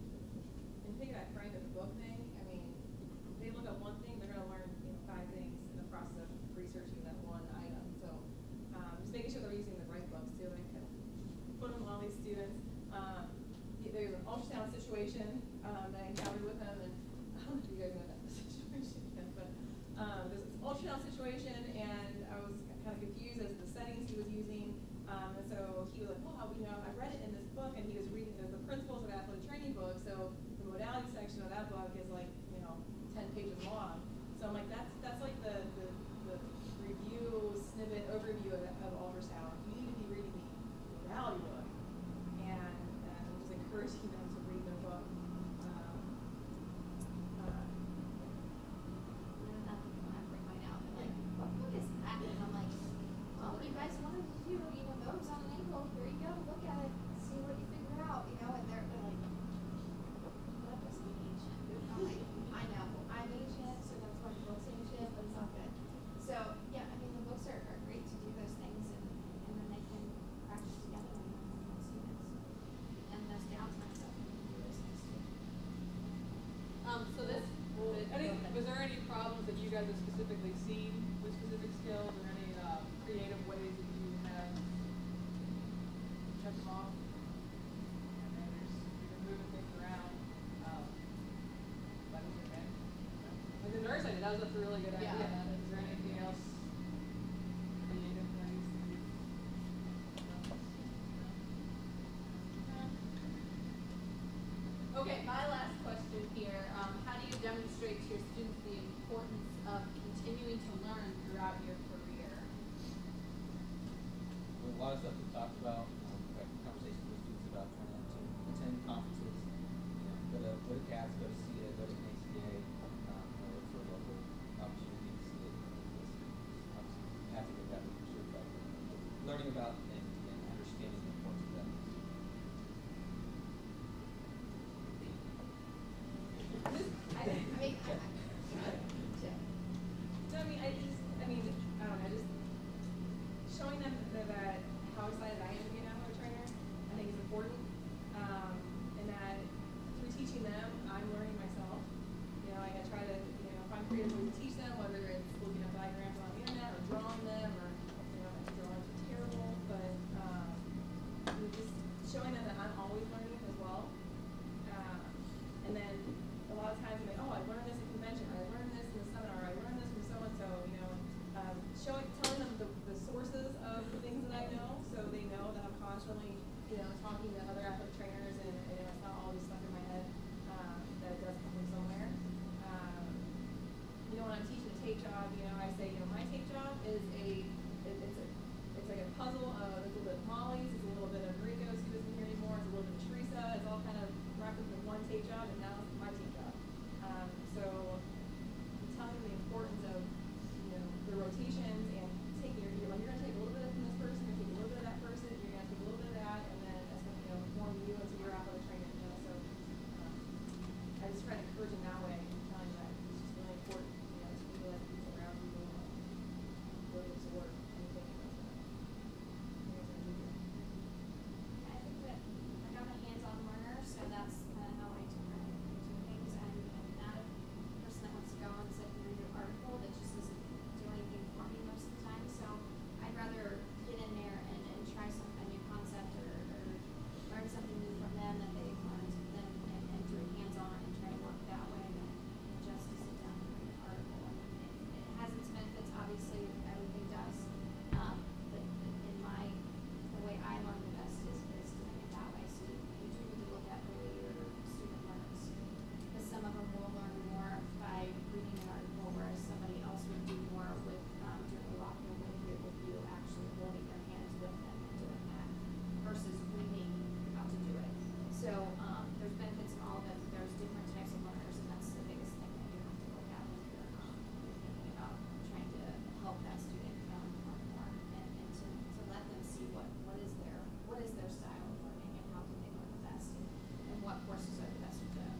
And piggyback Frank with the book thing, I mean, if they look up one thing, they're gonna learn, you know, five things in the process of researching that one item. So, um, just making sure they're using the right books too. I kind of put them on these students. Um, there's an ultrasound situation, um, that I encountered with them, and I don't know if you guys know that situation yet, but, um, there's this ultrasound situation, and I was kind of confused as to the settings he was using. Um, and so he was like, well, you know, I read it in this book, and he was reading the, the Principles of Athletic Training book, so the modality section of that book is like, you know, ten pages long. So I'm like, that's that's like the, the, the review, snippet, overview of, of ultrasound. You need to be reading the modality book, and, and just encouraging them to read their book. Um, uh, And then that, when I bring mine out, they're like, what book is that? And I'm like, well, you guys wanted to do, you know, those on an ankle, here you go, look at it, see what you figure out, you know, and they're, they're like, that doesn't mean ancient. I'm like, I know, I'm ancient, so that's why the book's ancient, but it's all good. So, yeah, I mean, the books are, are great to do those things, and, and then they can practice together and learn from the students. And those downtime stuff, we can do those things too. Um, so this, Well, any, was there any problems that you guys have specifically seen with specific skills, or any uh, creative ways that you have checked them off? And then there's, you're moving things around. Um, that was okay. Like the nurse idea, that was a really good idea. Yeah. Is there anything else creative ways that you? Okay, my last question here. Um, how do you demonstrate to your students the importance of continuing to learn throughout your career? Well, a lot of stuff we talked about, um, we had conversations showing them that I'm always learning as well. Um, and then a lot of times I'm like, oh, I learned this in convention, or I learned this in the seminar, or I learned this from so-and-so, you know, um, showing, telling them the, the sources of the things that I know, so they know that I'm constantly, you know, talking to other athletic trainers, and, and you know, it's not always stuck in my head, um, that it does come from somewhere. Um, you know, when I'm teaching a tape job, you know, I say, you know, my tape job is a, it, it's a, it's like a puzzle of, it's a little bit of Molly's, it's a little bit of Rico's, who isn't here anymore, it's a little bit of Teresa, it's all kind of wrapped up in one tape job, and now it's my tape job. Um, so, telling them the importance of, you know, the rotations and taking your, you're, you're going to take a little bit from this person, you're going to take a little bit of that person, you're going to take a little bit of that, and then that's going to, you know, form you into your athletic trainer, you know, so, um, I just try to encourage them that way, and telling them that it's just really important, you know, to utilize people around you, um, really absorb anything that goes on. You guys are doing it. I think that like I'm a hands-on learner, so that's kind of how I do my do things. I'm, I'm not a person that wants to go and sit and read an article that just doesn't do anything for me most of the time. So I'd rather get in there and, and try some a new concept or, or learn something new from them that they've learned, then and, and do it hands-on and try to work that way than, than just to sit down and read an article. And it, it has its benefits, obviously, everything does. Um, but in my the way I learn the best is, is doing it that way. So you, you do need to look at the way your student learns. Because some of them will learn more by reading an article, whereas somebody else would do more with um, doing a locker room with, with you actually holding their hands with them and doing that versus reading how to do it. So um, there's benefits in all of it. There's different types of learners, and that's the biggest thing that you have to look at when you're, um, you're thinking about trying to help that student um, learn more and, and to, to let them see what, what is their what is their style of learning and how can they learn the best and, and what courses are the best for them.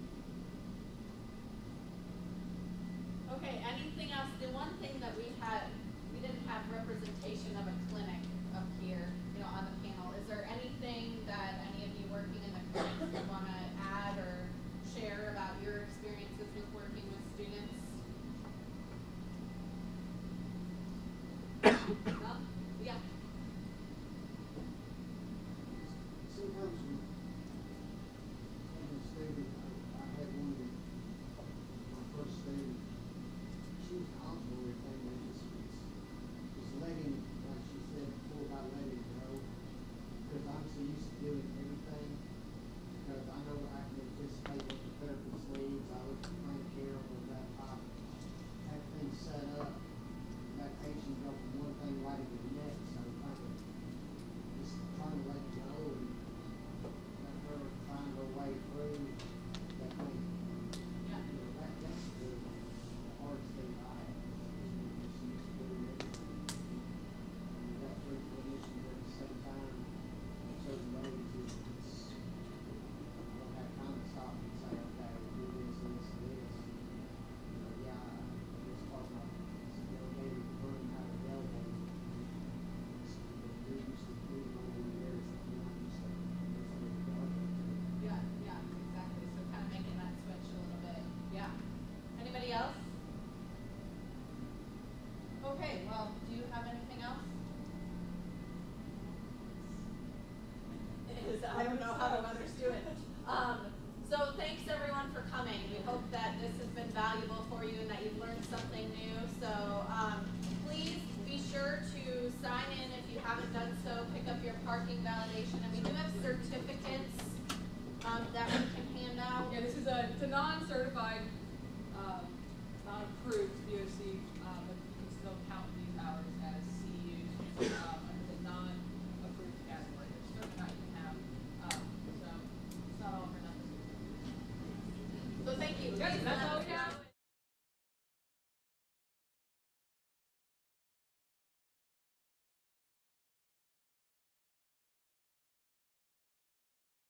Okay, anything else? The one thing that we had, we didn't have representation of a clinic up here, you know, on the panel. Is there anything that any of you working in the clinics would want to add or share about your experiences with working with students? No? Yeah. Sometimes we, on the stadium, I, I had one of the, my first stadium, she was comfortable with everything, like just, just letting, like she said before about letting go, because I'm so used to doing everything, because I know I can anticipate what the therapist leaves, I look at my care with that pop, have things set up, that patient go from one thing right into the next, so I'm trying to, just trying to let go and let her find her way through that thing. Yeah. You know, that, that's the hardest thing I have, is just used to doing everything. And you got three clinicians at the same time, in certain ways, it's, it's, I don't have time to stop and say, okay, do this, this, and this. You know, yeah, it's part of my delegated learning how to delegate. It's, we used to do it over the years, and I used to, it's really hard. Yeah, yeah, exactly. So kind of making that switch a little bit. Yeah. Anybody else? Okay, well, do you have anything else? It is, I don't know how the others do it. Um, so thanks everyone for coming. We hope that this has been valuable for you and that you've learned something new. So um, please be sure to sign in if you haven't done so. Pick up your parking validation. And we do have certificates um, that we can hand out. Yeah, this is a, it's a non-certified, um, non-approved V O C, um, but you can still count these hours as C Us um, under the non-approved category. There's certain amount you can have, um, so it's not all for nothing. So thank you. Yes, Please, that's um, all we have.